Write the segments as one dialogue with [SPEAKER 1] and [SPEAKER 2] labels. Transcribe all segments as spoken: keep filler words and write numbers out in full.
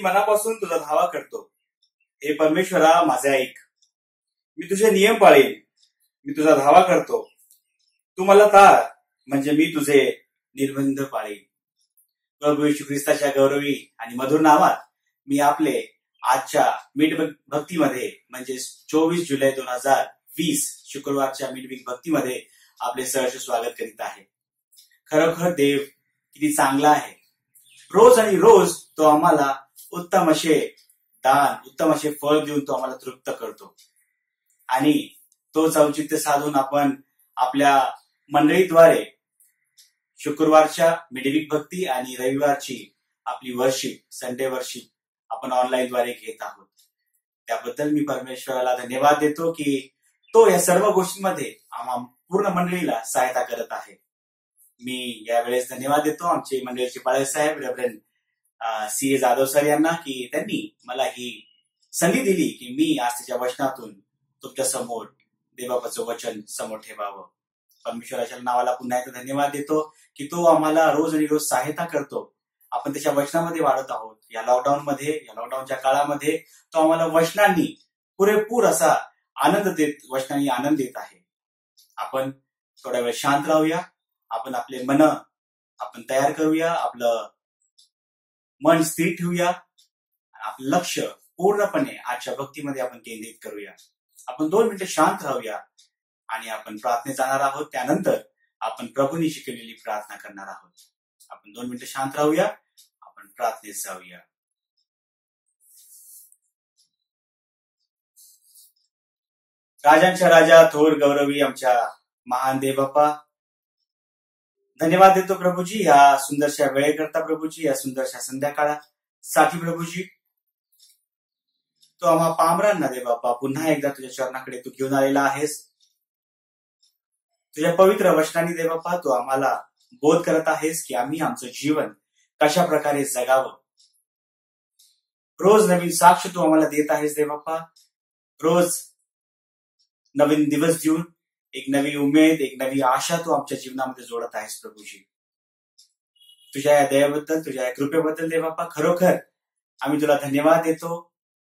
[SPEAKER 1] मनापासून तुझा धावा करतो. हे परमेश्वरा माझे ऐक. मी तुझे नियम पाळीन. मी तुझा धावा करतो. तू मला तार म्हणजे मी तुझे निर्बंध पाळीन. प्रभू येशू ख्रिस्ताच्या गौरवी आणि मधुर नावात मी आपले आजच्या मीट भक्तीमध्ये म्हणजे चोवीस जुलै दोन हजार वीस शुक्रवारच्या मिडवीक भक्तीमध्ये आपले सहर्ष स्वागत करीत आहे. खरोखर देव किती चांगला आहे. रोज आणि रोज तो आम्हाला उत्तम असे दान उत्तम असे फळ देऊन तो आम्हाला तृप्त करतो. आणि तोच औचित्य साधून आपण आपल्या मंडळीद्वारे शुक्रवारच्या मिडवीक भक्ती आणि रविवारची आपली वर्शिप संडे वर्शिप आपण ऑनलाईन द्वारे घेत आहोत. त्याबद्दल मी परमेश्वराला धन्यवाद देतो की तो या सर्व गोष्टींमध्ये आम्हा पूर्ण मंडळीला सहायता करत आहे. मी यावेळेस धन्यवाद देतो आमचे मंडळीचे Balasaheb reverend C A Jadhav sir यांना की त्यांनी मला ही संधी दिली की मी आज त्याच्या वचनातून तुमच्या समोर देवबापाचं वचन समोर ठेवावं. परमेश्वराच्या नावाला पुन्हा एकदा धन्यवाद देतो की तो आम्हाला रोज आणि रोज सहायता करतो. आपण त्याच्या वचनामध्ये वाढत आहोत. या लॉकडाऊन मध्ये या लॉकडाऊनच्या काळामध्ये तो आम्हाला वचनांनी पुरेपूर असा आनंद देत वचनांनी आनंद देत आहे. आपण थोडा वेळ शांत राहूया. आपण आपले मन आपण तयार करूया. आपलं मन स्थिर ठेवूया. आपलं लक्ष पूर्णपणे आजच्या भक्तीमध्ये आपण केंद्रित करूया. आपण दोन मिनिटं शांत राहूया आणि आपण प्रार्थनेत जाणार आहोत. त्यानंतर आपण प्रभूंनी शिकवलेली प्रार्थना करणार आहोत. आपण दोन मिनिटं शांत राहूया. आपण प्रार्थनेत जाऊया. राजांच्या राजा थोर गौरवी आमच्या महान देव बाप्पा, धन्यवाद देतो प्रभूजी या सुंदरशा वेळेकरता प्रभूजी, या सुंदरशा संध्याकाळासाठी प्रभूजी. तो आम्हा पामरांना दे बाप्पा पुन्हा एकदा तुझ्या चरणाकडे तू घेऊन आलेला आहेस. तुझ्या पवित्र वचनाने दे बाप्पा तू आम्हाला बोध करत आहेस की आम्ही आमचं जीवन कशा प्रकारे जगावं. रोज नवीन साक्ष तू आम्हाला देत आहेस दे बाप्पा. रोज नवीन दिवस देऊन एक नवी उमेद एक नवी आशा तू आमच्या जीवनामध्ये जोडत आहेस प्रभूजी. तुझ्या या दयाबद्दल तुझ्या या कृपेबद्दल दे बाप्पा खरोखर आम्ही तुला धन्यवाद देतो.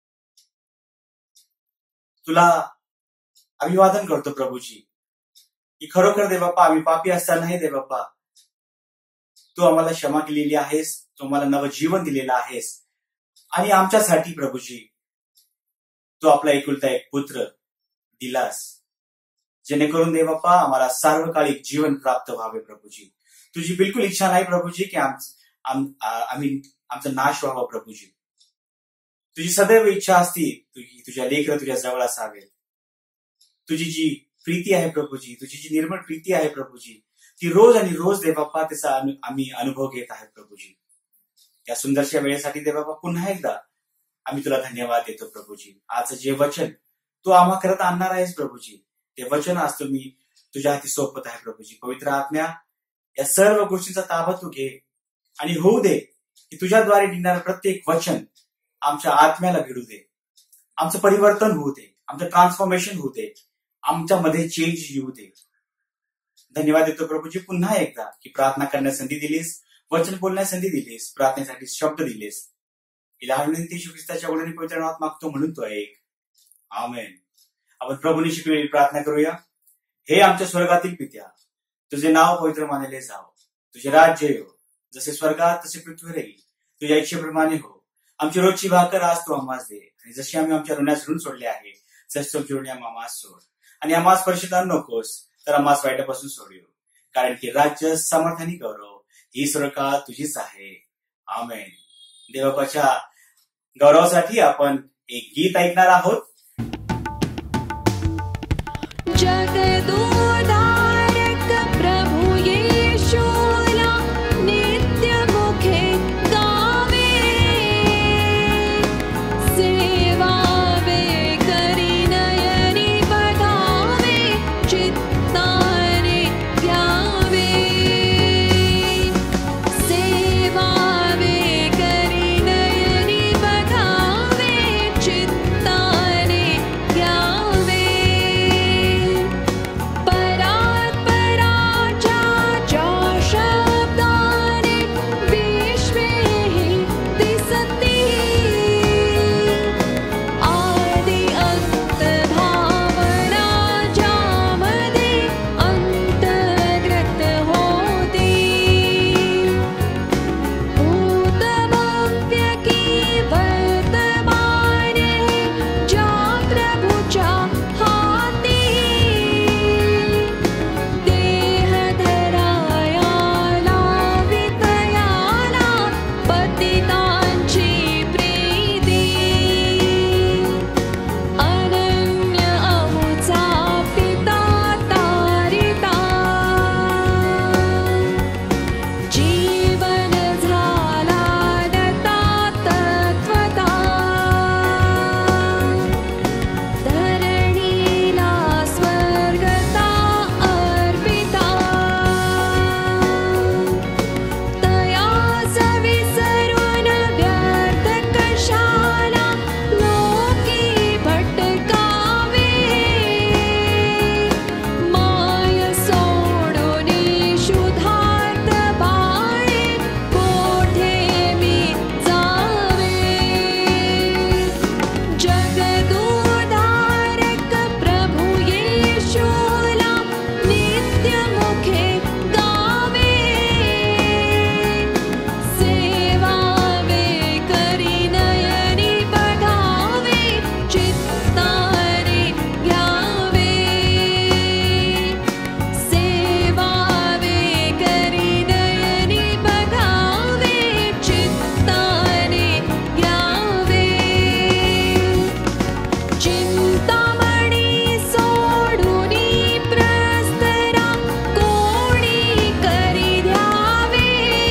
[SPEAKER 1] तुला अभिवादन करतो प्रभूजी की खरोखर दे बाप्पा आम्ही पापी असतानाही दे बाप्पा तू आम्हाला क्षमा केलेली आहेस. तू आम्हाला नवं जीवन दिलेलं आहेस. आणि आमच्यासाठी प्रभूजी तू आपला एकुलता एक पुत्र दिलास जेणेकरून दे बाप्पा आम्हाला सार्वकालिक जीवन प्राप्त व्हावे प्रभूजी. तुझी बिलकुल इच्छा नाही प्रभूजी की आम्ही आमचा नाश व्हावा प्रभूजी. तुझी सदैव इच्छा असती तुझी तुझ्या लेकरं तुझ्या जवळ असावे. तुझी जी प्रीती आहे प्रभूजी, तुझी जी निर्मळ प्रीती आहे प्रभूजी, ती रोज आणि रोज दे बाप्पा त्याचा आम्ही अनुभव घेत आहे प्रभूजी. या सुंदरशा वेळेसाठी दे बाप्पा पुन्हा एकदा आम्ही तुला धन्यवाद देतो प्रभूजी. आज जे वचन तू आम्हा करत आणणार आहेस प्रभूजी ते वचन आज तुम्ही तुझ्या हाती सोपत आहे प्रभूजी. पवित्र आत्म्या या सर्व गोष्टींचा ताबा तू घे आणि होऊ दे की तुझ्याद्वारे निघणारं प्रत्येक वचन आमच्या आत्म्याला भिडू दे. आमचं परिवर्तन होऊ दे. आमचं ट्रान्सफॉर्मेशन होऊ दे. आमच्यामध्ये चेंज येऊ दे. धन्यवाद देतो प्रभूजी पुन्हा एकदा की प्रार्थना करण्यास संधी दिलीस, वचन बोलण्यास संधी दिलीस, प्रार्थनेसाठी शब्द दिलेस. लहान विनंती येशू ख्रिस्ताच्या वडिलांनी पवित्र नावात मागतो म्हणून तो ऐक. आमेन. आपण प्रभूंनी शिकवलेली प्रार्थना करूया. हे आमच्या स्वर्गातील पित्या, तुझे नाव पवित्र मानले जावं. तुझे राज्य येवो. जसे स्वर्गात तसे पृथ्वीवर येईल. तुझ्या इच्छेप्रमाणे हो. आमची रोजची भाकर आज तू आम्हास दे. आणि जशी आम्ही आमच्या ऋणास ऋण सोडले आहे तसे तुमची ऋण आम्हास सोड. आणि आम्हास स्पर्शित नकोस तर आम्हास वाईटापासून सोडव. कारण की राज्य समर्थानी गौरव ही सर्व तुझीच आहे. आमेन. देवबापाच्या गौरवासाठी आपण एक गीत ऐकणार आहोत.
[SPEAKER 2] जगदोद्धारक प्रभु येशूला नित्य मुखे गावे. सेवावे करी नयनी बघावे. चित्ताने घ्यावे. सेवावे करी नयनी बघावे. चित्ताने घ्यावे. चिंतामणी सोडूनी प्रस्तरा कोणी करी द्यावे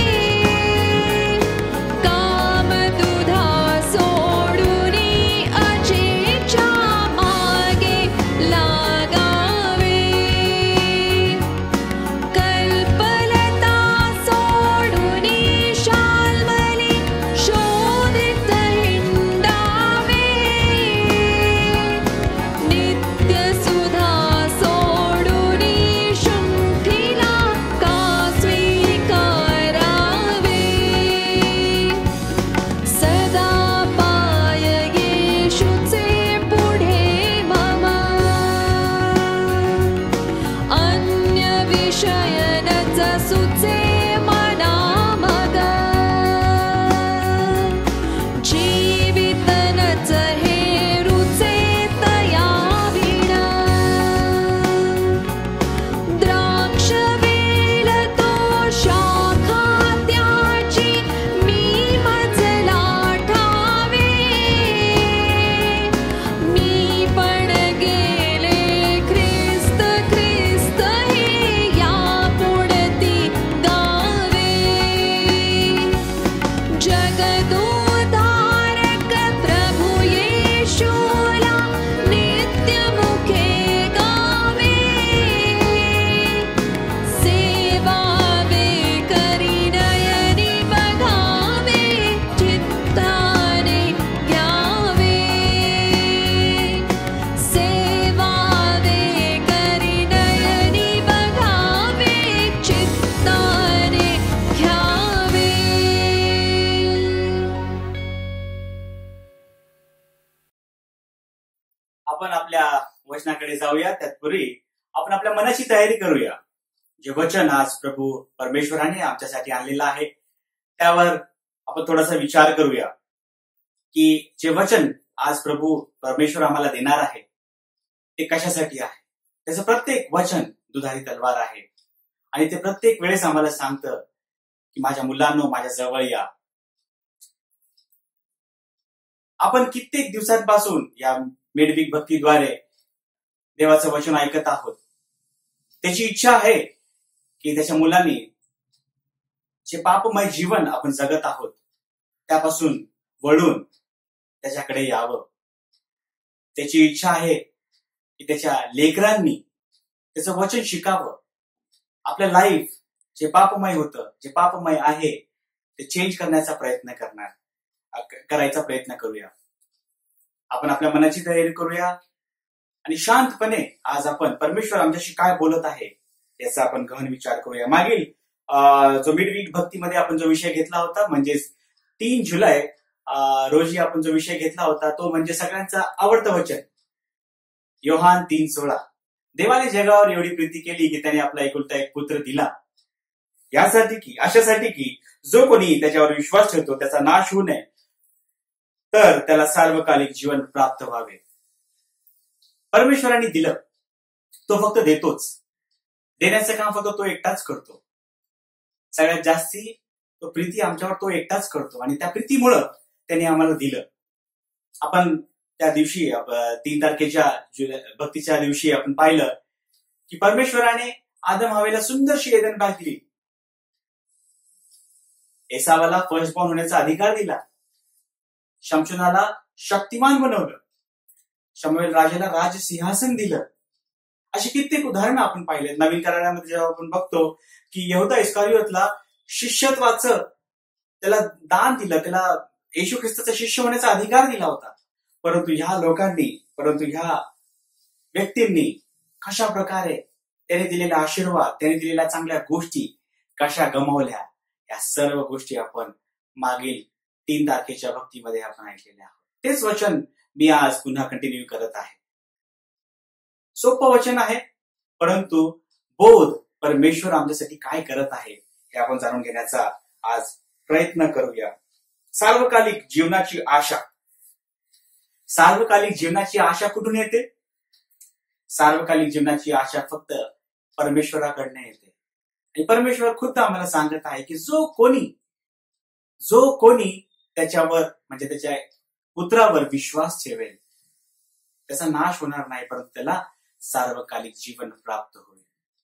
[SPEAKER 2] कामदुधा सोडूनी अजेच्या मागे लागावे कल्पलता सोडूनी शाल्मली शोधित हिंडावे नित्यसुधा सोडूनी शुंठीला का स्वीकारावे सदा पाय येशूचे पुढे मम अन्य विषय न जसूचे मना मग जीवित नच हेरुचे तया विणा द्राक्ष वेल तो शाखा त्याची मी मजला ठावे मी पण गेले ख्रिस्त ख्रिस्त हे या पुढती गावे जगदोद्धारक प्रभु येशूला नित्य मुखे गावे सेवावे करी नयनी बघावे चित्ताने घ्यावे सेवावे करी नयनी बघावे चित्ताने घ्यावे.
[SPEAKER 1] आपण आपल्या वचनाकडे जाऊया. त्यापूर्वी आपण आपल्या मनाची तयारी करूया. जे वचन आज प्रभू परमेश्वराने आमच्यासाठी आणलेलं आहे त्यावर आपण थोडासा विचार करूया की जे वचन आज प्रभू परमेश्वर आम्हाला देणार आहे ते कशासाठी आहे. त्याचं प्रत्येक वचन दुधारी तलवार आहे आणि ते प्रत्येक वेळेस आम्हाला सांगतं की माझ्या मुलांनो माझ्या जवळ या. आपण कित्येक दिवसांपासून या मेडविक भक्तीद्वारे देवाचं वचन ऐकत आहोत. त्याची इच्छा आहे की त्याच्या मुलांनी जे पापमय जीवन आपण जगत आहोत त्यापासून वळून त्याच्याकडे यावं. त्याची इच्छा आहे की त्याच्या लेकरांनी त्याचं वचन शिकावं. आपलं लाईफ जे पापमय होतं जे पापमय आहे ते चेंज करण्याचा प्रयत्न करणार करायचा प्रयत्न करूया. आपण आपल्या मनाची तयारी करूया आणि शांतपणे आज आपण परमेश्वर आमच्याशी काय बोलत आहे याचा आपण गहन विचार करूया. मागील अं, जो मिडवीक भक्तीमध्ये आपण जो विषय घेतला होता म्हणजेच तीन जुलै अं, रोजी आपण जो विषय घेतला होता तो म्हणजे सगळ्यांचा आवडतं वचन योहान तीन सोळा. देवाने जगावर एवढी प्रीती केली की त्याने आपला एकुलता एक पुत्र दिला यासाठी की अशासाठी की जो कोणी त्याच्यावर विश्वास ठेवतो त्याचा नाश होऊ नये तर त्याला सार्वकालिक जीवन प्राप्त व्हावे. परमेश्वराने दिलं तो फक्त देतोच. देण्याचं काम फक्त तो एकटाच करतो. सगळ्यात जास्ती तो प्रीती आमच्यावर तो एकटाच करतो आणि त्या प्रीतीमुळं त्याने आम्हाला दिलं. आपण त्या दिवशी तीन तारखेच्या भक्तीच्या दिवशी आपण पाहिलं की परमेश्वराने आदम हवेला सुंदरशी एदन बाग दिली. एसावाला फर्स्ट बॉर्न होण्याचा अधिकार दिला. शमशोनाला शक्तिमान बनवलं. शमूएल राजाला राजसिंहासन दिलं. अशी कित्येक उदाहरणं आपण पाहिले. नवीन करारामध्ये जेव्हा आपण बघतो की यहूदा इस्कारियोतला शिष्यत्वाचं त्याला दान दिलं, त्याला येशू ख्रिस्ताचा शिष्य होण्याचा अधिकार दिला होता. परंतु ह्या लोकांनी परंतु ह्या व्यक्तींनी कशा प्रकारे त्याने दिलेला आशीर्वाद त्याने दिलेल्या चांगल्या गोष्टी कशा गमावल्या या सर्व गोष्टी आपण मागील तीन तारखेच्या भक्तीमध्ये आपण ऐकलेल्या आहोत. तेच वचन मी आज पुन्हा कंटिन्यू करत आहे. सोपं वचन आहे परंतु बोध परमेश्वर आमच्यासाठी काय करत आहे हे आपण जाणून घेण्याचा आज प्रयत्न करूया. सार्वकालिक जीवनाची आशा. सार्वकालिक जीवनाची आशा कुठून येते? सार्वकालिक जीवनाची आशा फक्त परमेश्वराकडनं येते. आणि परमेश्वर खुद्द आम्हाला सांगत आहे की जो कोणी जो कोणी त्याच्यावर म्हणजे त्याच्या पुत्रावर विश्वास ठेवेल त्याचा नाश होणार नाही, परंतु त्याला सार्वकालिक जीवन प्राप्त होईल.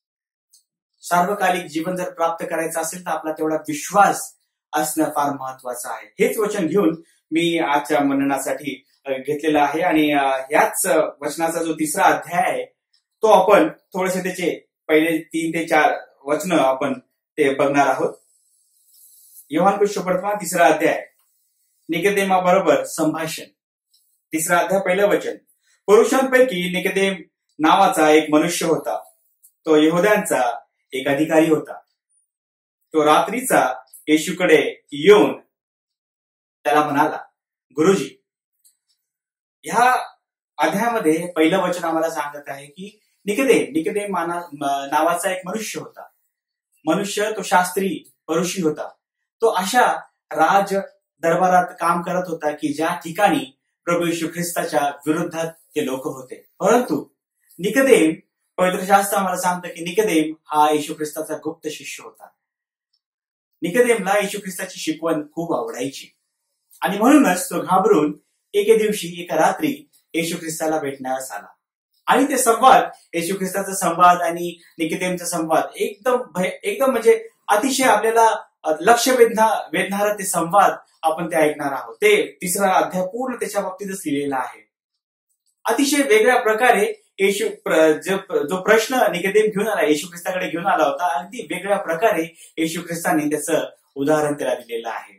[SPEAKER 1] सार्वकालिक जीवन जर प्राप्त करायचं असेल तर आपला तेवढा विश्वास असणं फार महत्वाचं आहे. हेच वचन घेऊन मी आजच्या मननासाठी घेतलेलं आहे. आणि याच वचनाचा जो तिसरा अध्याय आहे तो आपण थोडेसे त्याचे पहिले तीन ते चार वचन आपण ते बघणार आहोत. योहान सुवर्तमान तिसरा अध्याय, निकोदेमा बरोबर संभाषण. तिसरा अध्याय पहिलं वचन. पुरुषांपैकी निकोदेम नावाचा एक मनुष्य होता. तो यहुद्यांचा एक अधिकारी होता. तो रात्रीचा येशूकडे येऊन त्याला म्हणाला, गुरुजी. ह्या अध्यायामध्ये पहिलं वचन आम्हाला सांगत आहे की निकोदेम निकोदेम नावाचा एक मनुष्य होता. मनुष्य तो शास्त्री परुषी होता. तो अशा राज दरबारात काम करत होता की ज्या ठिकाणी प्रभू येशू ख्रिस्ताच्या विरोधात ते लोक होते. परंतु निकोदेम, पवित्र शास्त्र आम्हाला सांगतं की निकोदेम हा येशू ख्रिस्ताचा गुप्त शिष्य होता. निकोदेमला येशू ख्रिस्ताची शिकवण खूप आवडायची आणि म्हणूनच तो घाबरून एके दिवशी एका रात्री येशू ख्रिस्ताला भेटण्यास आला. आणि ते संवाद, येशू ख्रिस्ताचा संवाद आणि निकोदेमचा संवाद एकदम एकदम म्हणजे अतिशय आपल्याला लक्ष वेधना वेधणारा ते संवाद आपण ते ऐकणार आहोत. ते तिसरा अध्याय पूर्ण त्याच्या बाबतीतच लिहिलेला आहे. अतिशय वेगळ्या प्रकारे येशू जो प्रश्न निकोदेम घेऊन आला, येशू ख्रिस्ताकडे घेऊन आला होता, अगदी वेगळ्या प्रकारे येशू ख्रिस्ताने त्याचं उदाहरण त्याला दिलेलं आहे.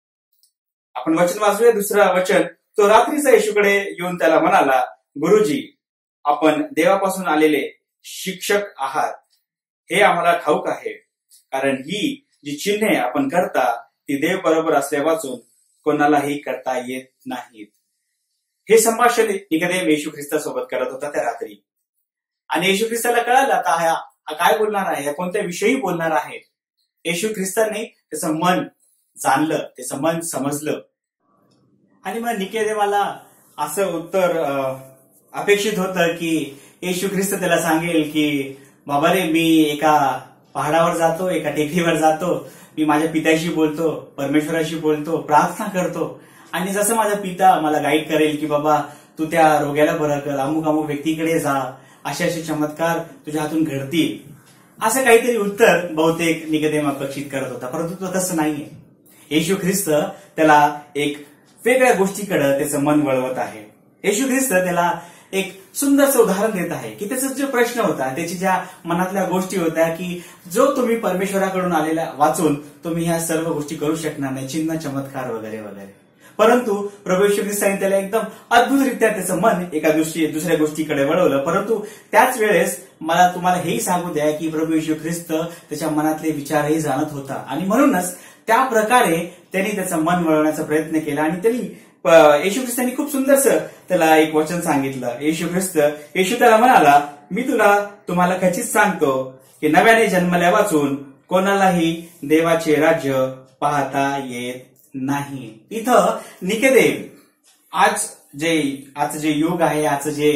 [SPEAKER 1] आपण वचन वाचूया. दुसरं वचन. तो रात्रीचा येशूकडे येऊन त्याला म्हणाला, गुरुजी, आपण देवापासून आलेले शिक्षक आहात हे आम्हाला ठाऊक आहे, कारण ही जी चिन्हे आपण करता ती देव बरोबर असल्या वाचून कोणालाही करता येत नाहीत. हे संभाषण निकोदेम येशू ख्रिस्तासोबत करत होता त्या रात्री. आणि येशू ख्रिस्ताला कळालं आता हा काय बोलणार आहे, कोणत्या विषयी बोलणार आहे. येशू ख्रिस्ताने त्याचं मन जाणलं, त्याचं मन समजलं. आणि मग निकोदेमाला असं उत्तर अपेक्षित होतं की येशू ख्रिस्त त्याला सांगेल की बाबा रे, मी एका पहाडावर जातो, एका टेकडीवर जातो, मी माझ्या पित्याशी बोलतो, परमेश्वराशी बोलतो, प्रार्थना करतो, आणि जसं माझा पिता मला गाईड करेल की बाबा तू त्या रोग्याला बरं कर, अमुक अमुक व्यक्तीकडे जा, असे असे चमत्कार तुझ्या हातून घडतील, असं काहीतरी उत्तर बहुतेक निकोदेम अपेक्षित करत होता. परंतु तो तसं नाहीये. येशू ख्रिस्त त्याला एक वेगळ्या गोष्टीकडे त्याचं मन वळवत आहे. येशू ख्रिस्त त्याला एक सुंदरचं उदाहरण देत आहे की त्याचा जो प्रश्न होता, त्याची ज्या मनातल्या गोष्टी होत्या की जो तुम्ही परमेश्वराकडून आलेला वाचून तुम्ही ह्या सर्व गोष्टी करू शकणार नाही, चिन्ह चमत्कार वगैरे वगैरे. परंतु प्रभू येशू ख्रिस्ताने त्याला एकदम अद्भुतरित्या त्याचं मन एका दृष्टी दुसऱ्या गोष्टीकडे वळवलं. परंतु त्याच वेळेस मला तुम्हाला हेही सांगू द्या की प्रभू येशू ख्रिस्त त्याच्या मनातले विचारही जाणत होता आणि म्हणूनच त्या प्रकारे त्यांनी त्याचं मन वळवण्याचा प्रयत्न केला. आणि त्यांनी येशू ख्रिस्तांनी खूप सुंदरसं त्याला एक वचन सांगितलं. येशू ख्रिस्त येशू त्याला म्हणाला, मी तुला तुम्हाला खचित सांगतो की नव्याने जन्मल्या वाचून कोणालाही देवाचे राज्य पाहता येत नाही. इथं निकोदेम, आज जे आजचं जे युग आहे, आजचं जे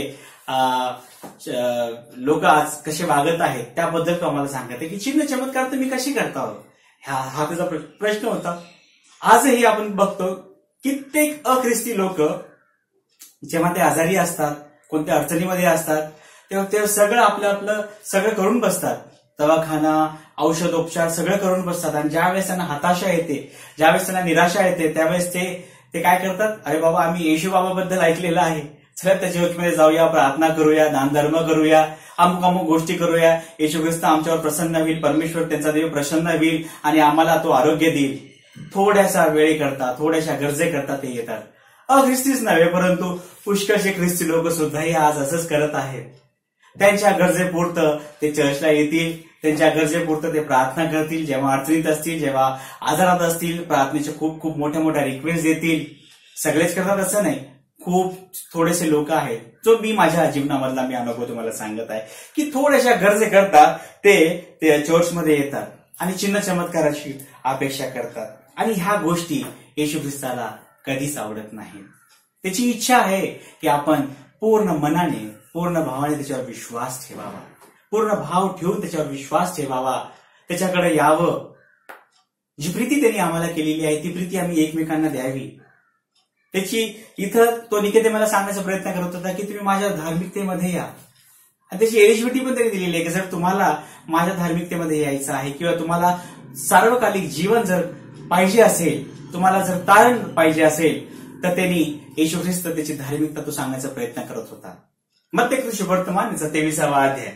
[SPEAKER 1] लोक आज कसे वागत आहेत त्याबद्दल तो आम्हाला सांगत आहे की चिन्ह चमत्कार तुम्ही कशी करता हो, हा त्याचा प्रश्न होता. आजही आपण बघतो कित्येक अख्रिस्ती लोक जेव्हा ते आजारी असतात, कोणत्या अडचणीमध्ये असतात, तेव्हा ते सगळं आपलं आपलं सगळं करून बसतात. दवाखाना, औषधोपचार सगळं करून बसतात. आणि ज्यावेळेस त्यांना हताशा येते, ज्यावेळेस त्यांना निराशा येते, त्यावेळेस ते ते काय करतात, अरे बाबा आम्ही येशू बाबाबद्दल ऐकलेलं आहे, चला त्याच्या वतीमध्ये जाऊया, प्रार्थना करूया, दानधर्म करूया, अमुक अमुक गोष्टी करूया, येशू ख्रिस्त आमच्यावर प्रसन्न होईल, परमेश्वर त्यांचा देव प्रसन्न होईल आणि आम्हाला तो आरोग्य देईल. थोड्याशा वेळे करता, थोड्याशा गरजे करता ते येतात. अख्रिस्तीच नव्हे परंतु पुष्कळशे ख्रिस्ती लोक सुद्धाही आज असंच करत आहेत. त्यांच्या गरजेपुरतं ते चर्चला येतील, त्यांच्या गरजेपुरतं ते प्रार्थना करतील, जेव्हा अडचणीत असतील, जेव्हा आजारात असतील, प्रार्थनेचे खूप खूप मोठ्या मोठ्या रिक्वेस्ट देतील. सगळेच करतात असं नाही, खूप थोडेसे लोक आहेत, जो मी माझ्या जीवनामधला मी अनुभव तुम्हाला सांगत आहे की थोड्याशा गरजे करतात ते चर्चमध्ये येतात आणि चिन्ह चमत्काराची अपेक्षा करतात. आणि ह्या गोष्टी येशू ख्रिस्ताला कधीच आवडत नाही. त्याची इच्छा आहे की आपण पूर्ण मनाने, पूर्ण भावाने त्याच्यावर विश्वास ठेवावा, पूर्ण भाव ठेवून त्याच्यावर विश्वास ठेवावा, त्याच्याकडे यावं. जी प्रीती त्यांनी आम्हाला केलेली आहे ती प्रीती आम्ही एकमेकांना द्यावी. त्याची इथं तो निकोदेमाला सांगण्याचा प्रयत्न करत होता की तुम्ही माझ्या धार्मिकतेमध्ये या. आणि त्याची एलिजिबिलिटी पण त्यांनी दिलेली आहे की जर तुम्हाला माझ्या धार्मिकतेमध्ये यायचं आहे किंवा तुम्हाला सार्वकालिक जीवन जर पाहिजे असेल, तुम्हाला जर तारण पाहिजे असेल, तर त्यांनी येशू ख्रिस्त त्याची धार्मिकता तो सांगण्याचा प्रयत्न करत होता. मत्ते सुवर्तमान याचा तेविसावा अध्याय.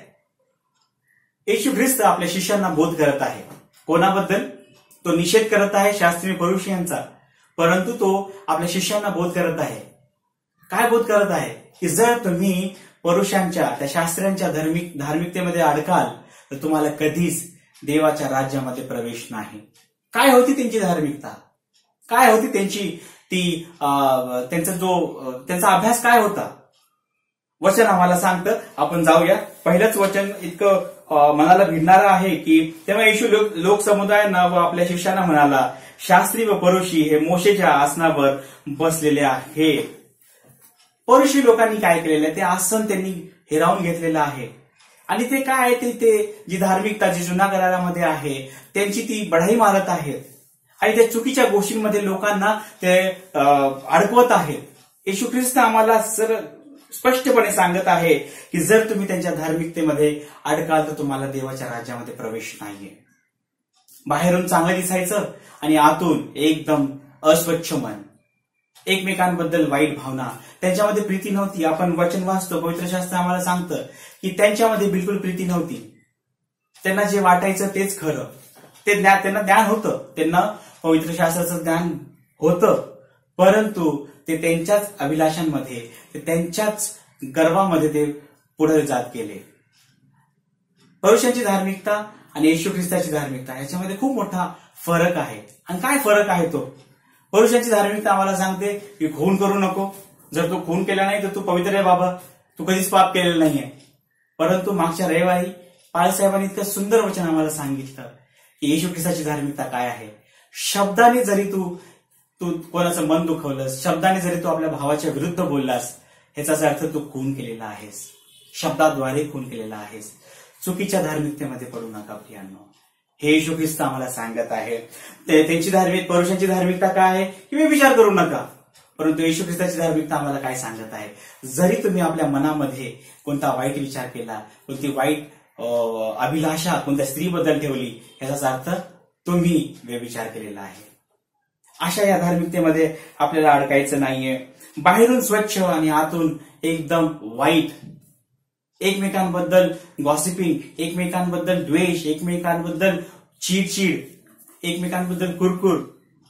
[SPEAKER 1] येशू ख्रिस्त आपल्या शिष्यांना बोध करत आहे. कोणाबद्दल? तो निषेध करत आहे शास्त्रीय परुषियांचा, परंतु तो आपल्या शिष्यांना बोध करत आहे. काय बोध करत आहे? की जर तुम्ही परुषांच्या त्या शास्त्र्यांच्या धार्मिक धार्मिकतेमध्ये अडकाल तर तुम्हाला कधीच देवाच्या राज्यामध्ये प्रवेश नाही. काय होती त्यांची धार्मिकता? काय होती त्यांची ती त्यांचा जो त्यांचा अभ्यास काय होता? वचन आम्हाला सांगतं. आपण जाऊया. पहिलंच वचन इतकं मनाला भिडणारं आहे की तेव्हा येशू लोक लोकसमुदायांना व आपल्या शिष्यांना म्हणाला, शास्त्री व परुषी हे मोशेच्या आसनावर बसलेले आहे. परुषी लोकांनी काय केलेलं आहे? ते आसन त्यांनी हिरावून घेतलेलं आहे. आणि ते काय आहे? ते ते जी धार्मिकता जी जुन्या करारामध्ये आहे त्यांची ती बढाई मारत आहेत आणि त्या चुकीच्या गोष्टींमध्ये लोकांना ते अडकवत आहेत. येशू ख्रिस्त आम्हाला सर स्पष्टपणे सांगत आहे की जर तुम्ही त्यांच्या धार्मिकतेमध्ये अडकाल तर तुम्हाला देवाच्या राज्यामध्ये प्रवेश नाहीये. बाहेरून चांगलं दिसायचं आणि आतून एकदम अस्वच्छ मन, एकमेकांबद्दल वाईट भावना, त्यांच्यामध्ये प्रीती नव्हती. आपण वचन वाचतो, पवित्र शास्त्र आम्हाला सांगतं की त्यांच्यामध्ये बिलकुल प्रीती नव्हती. त्यांना जे वाटायचं तेच खरं. ते ज्ञान त्यांना ज्ञान होतं, त्यांना पवित्र शास्त्राचं ज्ञान होतं, परंतु ते त्यांच्याच अभिलाषांमध्ये, ते त्यांच्याच गर्वामध्ये ते पुढे जात गेले. परुषांची धार्मिकता आणि येशू ख्रिस्ताची धार्मिकता याच्यामध्ये खूप मोठा फरक आहे. आणि काय फरक आहे तो? परुषांची धार्मिकता आम्हाला सांगते की खून करू नको. जर तू खून केला नाही तर तू पवित्र आहे बाबा, तू कधीच पाप केलेलं नाहीये. परंतु मागच्या रविवारी पालसाहेबांनी इतकं सुंदर वचन आम्हाला सांगितलं की येशू ख्रिस्ताची धार्मिकता काय आहे. शब्दाने जरी तू तू कोणाचं मन दुखवलंस, शब्दाने जरी तू आपल्या भावाच्या विरुद्ध बोललास, ह्याचाच अर्थ तू खून केलेला आहेस, शब्दाद्वारे खून केलेला आहेस. चुकीच्या धार्मिकतेमध्ये पडू नका प्रियांनो. हे येशू ख्रिस्त आम्हाला सांगत आहे. त्यांची धार्मिक परुषांची धार्मिकता काय आहे की मी विचार करू नका, परंतु येशू ख्रिस्ताची धार्मिकता आम्हाला काय सांगत आहे? जरी तुम्ही आपल्या मनामध्ये कोणता वाईट विचार केला, कोणती वाईट अभिलाषा कोणत्या स्त्रीबद्दल ठेवली, याचाच अर्थ तुम्ही व्यभिचार केलेला आहे. अशा या धार्मिकतेमध्ये आपल्याला अडकायचं नाहीये. बाहेरून स्वच्छ आणि आतून एकदम वाईट, एकमेकांबद्दल गॉसिपिंग, एकमेकांबद्दल द्वेष, एकमेकांबद्दल चिडचिड, एकमेकांबद्दल कुरकुर.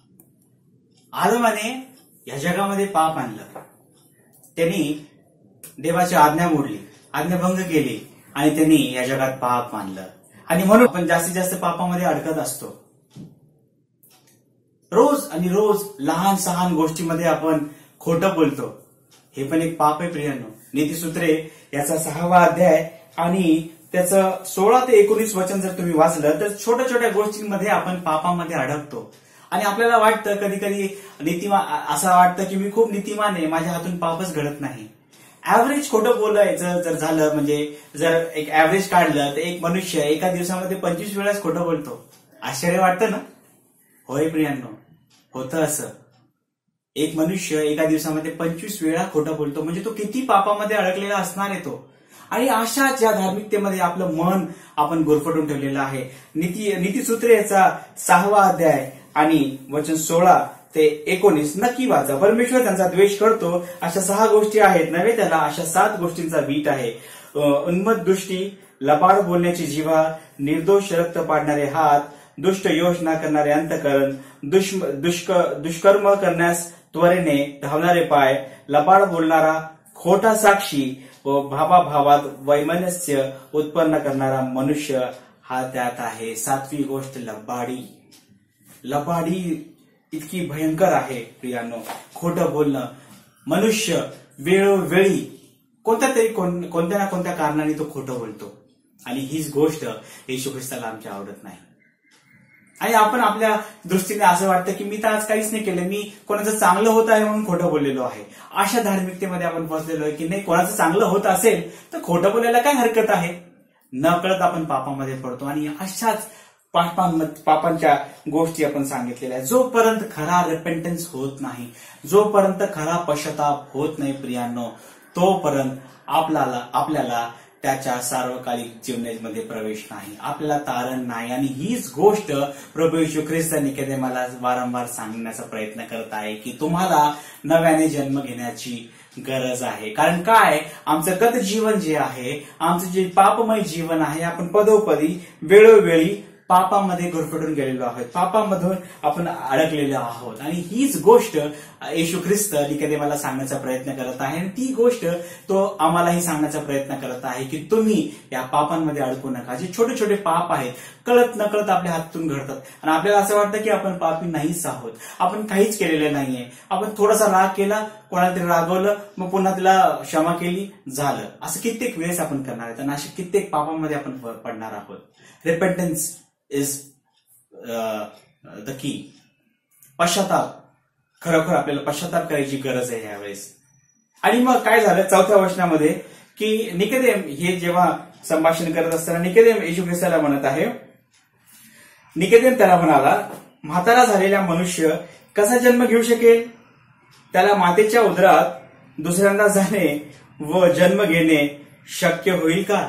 [SPEAKER 1] आदमाने या जगामध्ये पाप आणलं. त्यांनी देवाची आज्ञा मोडली, आज्ञाभंग केली आणि त्यांनी या जगात पाप मानलं. आणि म्हणून आपण जास्तीत जास्त पापामध्ये अडकत असतो. रोज आणि रोज लहान सहान गोष्टीमध्ये आपण खोटं बोलतो. हे पण एक पाप आहे प्रियांनो. नीतिसूत्रे याचा सहावा अध्याय आणि त्याचं सोळा ते एकोणीस वचन जर तुम्ही वाचलं तर छोट्या छोट्या गोष्टींमध्ये आपण पापामध्ये अडकतो. आणि आपल्याला वाटतं कधी कधी नीतिमान, असं वाटतं की मी खूप नीतिमान आहे, माझ्या हातून पापच घडत नाही. ऍव्हरेज खोटं बोलायचं जर झालं, म्हणजे जर एक ऍव्हरेज काढलं तर एक मनुष्य एका दिवसामध्ये पंचवीस वेळाच खोटं बोलतो. आश्चर्य वाटतं ना? होय प्रियांनो, होतं असं. एक मनुष्य एका दिवसामध्ये पंचवीस वेळा खोटं बोलतो, म्हणजे तो किती पापामध्ये अडकलेला असणार आहे तो. आणि अशाच या धार्मिकतेमध्ये आपलं मन आपण गुरफटून ठेवलेलं आहे. नीती नीतिसूत्रे याचा सहावा अध्याय आणि वचन सोळा ते एकोणीस नक्की वाचा. परमेश्वर त्यांचा द्वेष करतो अशा सहा गोष्टी आहेत नव्हे त्याला, अशा सात गोष्टींचा वीट आहे. उन्मत्त दृष्टी, लबाड बोलण्याची जिव्हा, निर्दोष रक्त पाडणारे हात, दुष्ट योजना करणारे अंतःकरण, दुष्कर्म करण्यास त्वरेने धावणारे पाय, लबाड बोलणारा, खोटा साक्षी व भावाभावात वैमनस्य उत्पन्न करणारा मनुष्य हा त्यात आहे. सातवी गोष्ट लबाडी. लबाडी इतकी भयंकर आहे प्रियांनो. खोटं बोलणं. मनुष्य वेळोवेळी कोणत्या तरी कोणत्या ना कोणत्या कारणाने तो खोटं बोलतो आणि हीच गोष्ट येशू ख्रिस्ताला आमच्या आवडत नाही. आणि आपण आपल्या दृष्टीने असं वाटतं की मी तर आज काहीच नाही केलं, मी कोणाचं चांगलं होत आहे म्हणून खोटं बोललेलो आहे. अशा धार्मिकतेमध्ये आपण फसलेलो आहे की नाही, कोणाचं चांगलं होत असेल तर खोटं बोलायला काय हरकत आहे. न कळत आपण पापामध्ये पडतो आणि अशाच पापांमध्ये पापांच्या गोष्टी आपण सांगितलेल्या आहेत. जोपर्यंत खरा रिपेंटन्स होत नाही, जोपर्यंत खरा पश्चाताप होत नाही प्रियांनो, तोपर्यंत आपल्याला आपल्याला त्याच्या सार्वकालिक जीवनामध्ये प्रवेश नाही, आपल्याला तारण नाही. आणि हीच गोष्ट प्रभू येशू ख्रिस्त निकोदेमाला वारंवार सांगण्याचा प्रयत्न करत आहे की तुम्हाला नव्याने जन्म घेण्याची गरज आहे. कारण काय, आमचं गत जीवन जे आहे, आमचं जे पापमय जीवन आहे, आपण पदोपदी वेळोवेळी पापामध्ये गुरफटून गेलेलो आहोत, पापामधून आपण अडकलेलो आहोत. आणि हीच गोष्ट येशू ख्रिस्त निकोदेमाला सांगण्याचा प्रयत्न करत आहे. आणि ती गोष्ट तो आम्हालाही सांगण्याचा प्रयत्न करत आहे की तुम्ही या पापांमध्ये अडकू नका. जे छोटे छोटे पाप आहेत, कळत नकळत आपल्या हातून घडतात आणि आपल्याला असं वाटतं की आपण पापी नाहीच आहोत, आपण काहीच केलेलं नाहीये. आपण थोडासा राग केला, कोणाला तरी रागवलं, मग पुन्हा तिला क्षमा केली, झालं. असं कित्येक वेळेस आपण करणार आहोत आणि अशा कित्येक पापांमध्ये आपण पडणार आहोत. रिपेंटन्स इज द की. पश्चाताप, खरोखर आपल्याला पश्चाताप करायची गरज आहे यावेळेस. आणि मग काय झालं चौथ्या वचनामध्ये की निकोदेम हे जेव्हा संभाषण करत असताना निकोदेम येशू ख्रिस्ताला म्हणत आहे, निकोदेम त्याला म्हणाला, म्हातारा झालेला मनुष्य कसा जन्म घेऊ शकेल? त्याला मातेच्या उदरात दुसऱ्यांदा जाणे व जन्म घेणे शक्य होईल का?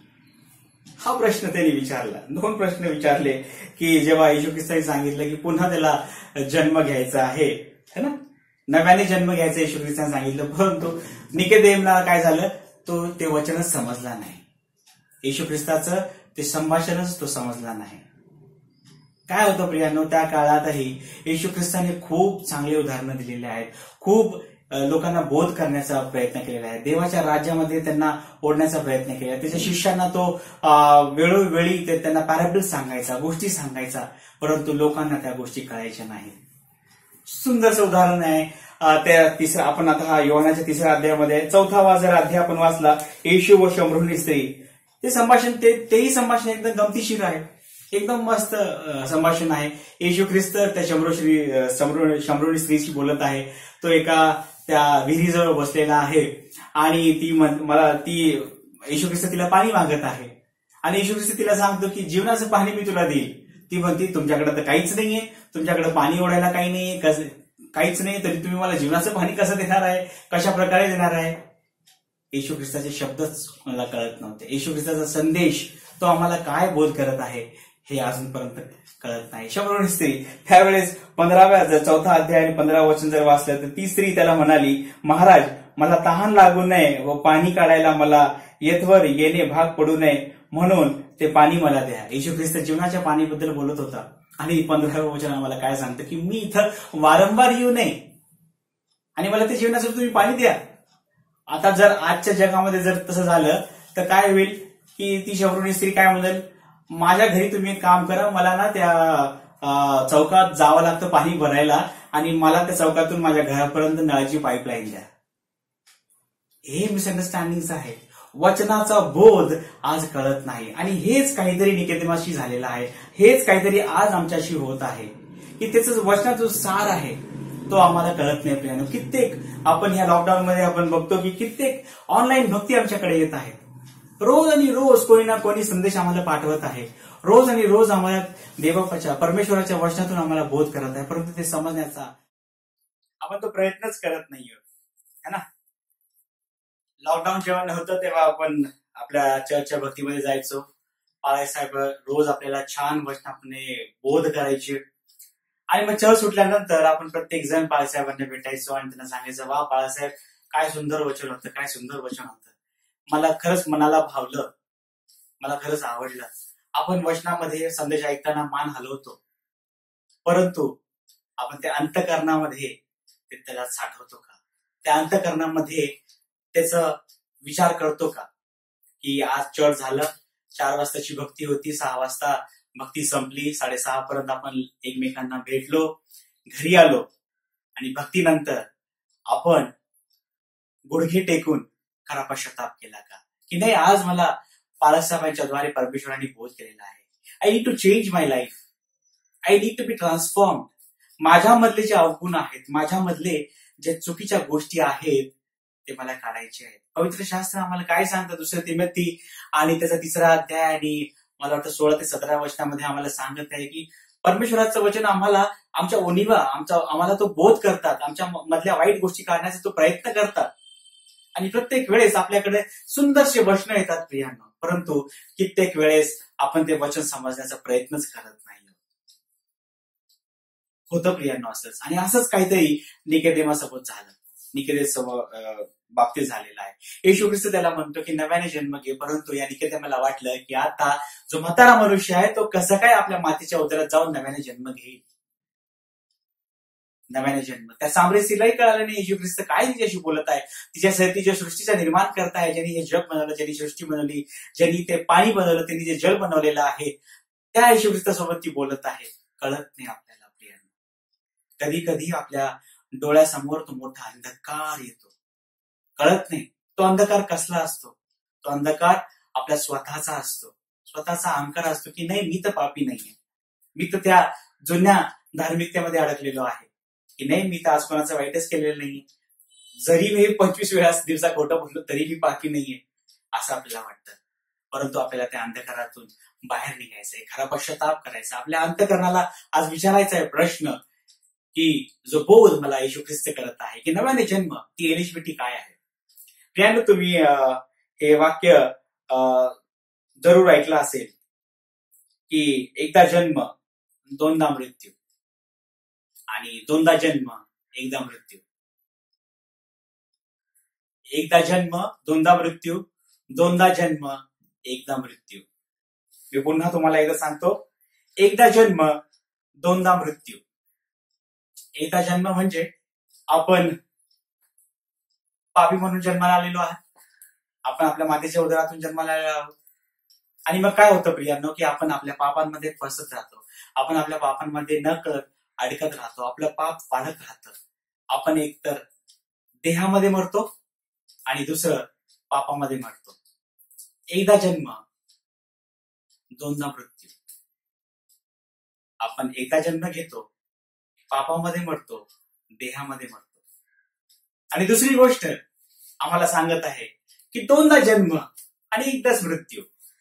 [SPEAKER 1] हा प्रश्न त्यांनी विचारला. दोन प्रश्न विचारले की जेव्हा येशू ख्रिस्ताने सांगितलं की पुन्हा त्याला जन्म घ्यायचा आहे, है ना, नव्याने जन्म घ्यायचा येशू ख्रिस्ताने सांगितलं, परंतु निकोदेमला काय झालं, तो ते वचनच समजला नाही. येशू ख्रिस्ताचं ते संभाषणच तो समजला नाही. काय होतं प्रियांनो, त्या काळातही येशू ख्रिस्ताने खूप चांगले उदाहरणं दिलेले आहेत, खूप लोकांना बोध करण्याचा प्रयत्न केलेला आहे, देवाच्या राज्यामध्ये त्यांना ओढण्याचा प्रयत्न केला. त्याच्या शिष्यांना तो वेळोवेळी त्यांना पॅराबल्स सांगायचा, गोष्टी सांगायचा, परंतु लोकांना त्या गोष्टी कळायच्या नाही. सुंदरचं उदाहरण आहे त्या तिसरा, आपण आता हा योहानाच्या तिसऱ्या अध्यायामध्ये चौथावा जर अध्याय आपण वाचला, येशू व शमरूनी स्त्री, ते संभाषण ते तेही संभाषण एकदम गमतीशीर आहे, एकदम मस्त संभाषण आहे. येशू ख्रिस्त त्या शमरू शमरूनी स्त्रीशी बोलत आहे. तो एका त्या विहिरीजवळ बसलेला आहे आणि ती मला ती येशू ख्रिस्त तिला पाणी मागत आहे आणि येशू ख्रिस्त तिला सांगतो की जीवनाचं पाणी मी तुला देईल. ती म्हणते तुमच्याकडे तर काहीच नाहीये, तुमच्याकडे पाणी ओढायला काही नाहीये, काहीच नाही, तरी तुम्ही मला जीवनाचं पाणी कसं देणार आहे, कशा प्रकारे देणार आहे? येशू ख्रिस्ताचे शब्दच मला कळत नव्हते. येशू ख्रिस्ताचा संदेश तो आम्हाला काय बोध करत आहे हे अजूनपर्यंत कळत नाही. शमरूनी स्त्री त्यावेळेस पंधराव्या चौथा अध्याय आणि पंधरा वचन जर वाचलं तर ती स्त्री त्याला म्हणाली, महाराज, मला तहान लागू नये व पाणी काढायला मला येथवर येणे भाग पडू नये, म्हणून ते पाणी मला द्या. येशू ख्रिस्त जीवनाच्या पाणीबद्दल बोलत होता आणि पंधरावं वचन आम्हाला काय सांगतं की मी इथं वारंवार येऊ नये आणि मला ते जीवनाचं तुम्ही पाणी द्या. आता जर आजच्या जगामध्ये जर तसं झालं तर काय होईल की ती शमरूनी स्त्री काय म्हणेल, माझ्या घरी तुम्ही एक काम करा, मला ना त्या चौकात जावं लागतं पाणी भरायला आणि मला त्या चौकातून माझ्या घरापर्यंत नळाची पाईपलाईन द्या. हे मिसअंडरस्टँडिंग आहे. वचनाचा बोध आज कळत नाही आणि हेच काहीतरी निकोदेमाशी झालेलं आहे, हेच काहीतरी आज आमच्याशी होत आहे की त्याचं वचनाचा जो सार आहे तो आम्हाला कळत नाही. प्रियानो, कित्येक आपण ह्या लॉकडाऊन मध्ये आपण बघतो की कित्येक ऑनलाईन भक्ती आमच्याकडे येत आहेत. रोज आणि रोज कोणी ना कोणी संदेश आम्हाला पाठवत आहे, रोज आणि रोज आम्हाला देवाच्या परमेश्वराच्या वचनातून आम्हाला बोध करत आहे, परंतु ते समजण्याचा आपण तो प्रयत्नच करत नाहीये, है ना. लॉकडाऊन जेव्हा नव्हतं तेव्हा आपण आपल्या चर्चच्या भक्तीमध्ये जायचो. बाळासाहेब रोज आपल्याला छान वचनाने बोध करायचे आणि मग चर्च सुटल्यानंतर आपण प्रत्येक जण बाळासाहेबांना भेटायचो आणि त्यांना सांगायचं, वा बाळासाहेब, काय सुंदर वचन होतं, काय सुंदर वचन होतं, मला खरंच मनाला भावलं, मला खरंच आवडलं. आपण वचनामध्ये संदेश ऐकताना मान हलवतो, परंतु आपण त्या अंतःकरणामध्ये ते त्याला साठवतो का? त्या अंतःकरणामध्ये त्याचा विचार करतो का की आज चर्च झालं, चार वाजताची भक्ती होती, सहा वाजता भक्ती संपली, साडेसहा पर्यंत आपण एकमेकांना भेटलो, घरी आलो आणि भक्तीनंतर आपण गुडघे टेकून खरा पश्चाताप केला का? की नाही, आज मला बाळासाहेबांच्या द्वारे परमेश्वरांनी बोध केलेला आहे. I need to change my life, I need to be transform. माझ्यामधले जे अवगुण आहेत, माझ्यामधले जे चुकीच्या गोष्टी आहेत ते मला काढायचे आहेत. पवित्र शास्त्र आम्हाला काय सांगतं? दुसरं तिमोथी आणि त्याचा तिसरा अध्याय आणि मला वाटतं सोळा ते सतरा वचनामध्ये आम्हाला सांगत आहे की परमेश्वराचं वचन आम्हाला आमच्या उणीवा आमचा आम्हाला तो बोध करतात, आमच्या मधल्या वाईट गोष्टी काढण्याचा तो प्रयत्न करतात. आणि प्रत्येक वेळेस आपल्याकडे सुंदरसे वचन येतात प्रियांनो, परंतु कित्येक वेळेस आपण ते वचन समजण्याचा प्रयत्नच करत नाही होतं प्रियांनो असंच. आणि असंच काहीतरी निकोदेमासोबत झालं, निकोदेस बाबतीत झालेला आहे. येशू ख्रिस्त त्याला म्हणतो की नव्याने जन्म घे, परंतु या निकोदेमाला वाटलं की आता जो म्हातारा मनुष्य आहे तो कसं काय आपल्या मातीच्या उदरात जाऊन नव्याने जन्म घेईल, नव्याने जन्म. त्या सामरेसीलाही कळालं नाही येशू ख्रिस्त काय तिच्याशी बोलत आहे, तिच्या तिच्या सृष्टीचा निर्माण करताय, ज्यांनी हे जग बनवलं, ज्यांनी सृष्टी बनवली, ज्यांनी ते पाणी बनवलं, त्यांनी जे जल बनवलेलं आहे, त्या येशू ख्रिस्तासोबत ती बोलत आहे. कळत नाही आपल्याला प्रियांनो. कधी कधी आपल्या डोळ्यासमोर तो मोठा अंधकार येतो, कळत नाही तो अंधकार कसला असतो. तो अंधकार आपल्या स्वतःचा असतो, स्वतःचा अहंकार असतो की नाही मी तर पापी नाहीये, मी तर त्या जुन्या धार्मिकतेमध्ये अडकलेलो आहे की नाही मी तर आज कोणाचं वाईटच केलेलं नाहीये, जरी मी पंचवीस वेळा दिवसा खोटं बोललो तरी मी पापी नाहीये असं आपल्याला वाटतं. परंतु आपल्याला त्या अंधकारातून बाहेर निघायचंय, खरा पश्चाताप करायचा. आपल्या अंतःकरणाला आज विचारायचा आहे प्रश्न की जो बोध मला येशू ख्रिस्त करत आहे की नव्याने जन्म, ती एलिजिबिलिटी काय आहे. प्रियांनो तुम्ही हे वाक्य जरूर ऐकलं असेल की एकदा जन्म दोनदा मृत्यू आणि दोनदा जन्म एकदा मृत्यू. एकदा जन्म दोनदा मृत्यू, दोनदा जन्म एकदा मृत्यू. मी पुन्हा तुम्हाला एकदा सांगतो, एकदा जन्म दोनदा मृत्यू. एकदा जन्म म्हणजे आपण पापी म्हणून जन्माला आलेलो आहे, आपण आपल्या मातेच्या उदरातून जन्माला आलेलो आहोत. आणि मग काय होतं प्रियांनो की आपण आपल्या पापांमध्ये फसत राहतो, आपण आपल्या पापांमध्ये न कळत अडकत राहतो, आपलं पाप वाढत राहतं. आपण एकतर देहामध्ये मरतो आणि दुसरं पापामध्ये मरतो. एकदा जन्म दोनदा मृत्यू. आपण एकदा जन्म घेतो, पापामध्ये मरतो, देहामध्ये मरतो. आणि दुसरी गोष्ट आम्हाला सांगत आहे की दोनदा जन्म आणि एकदाच मृत्यू.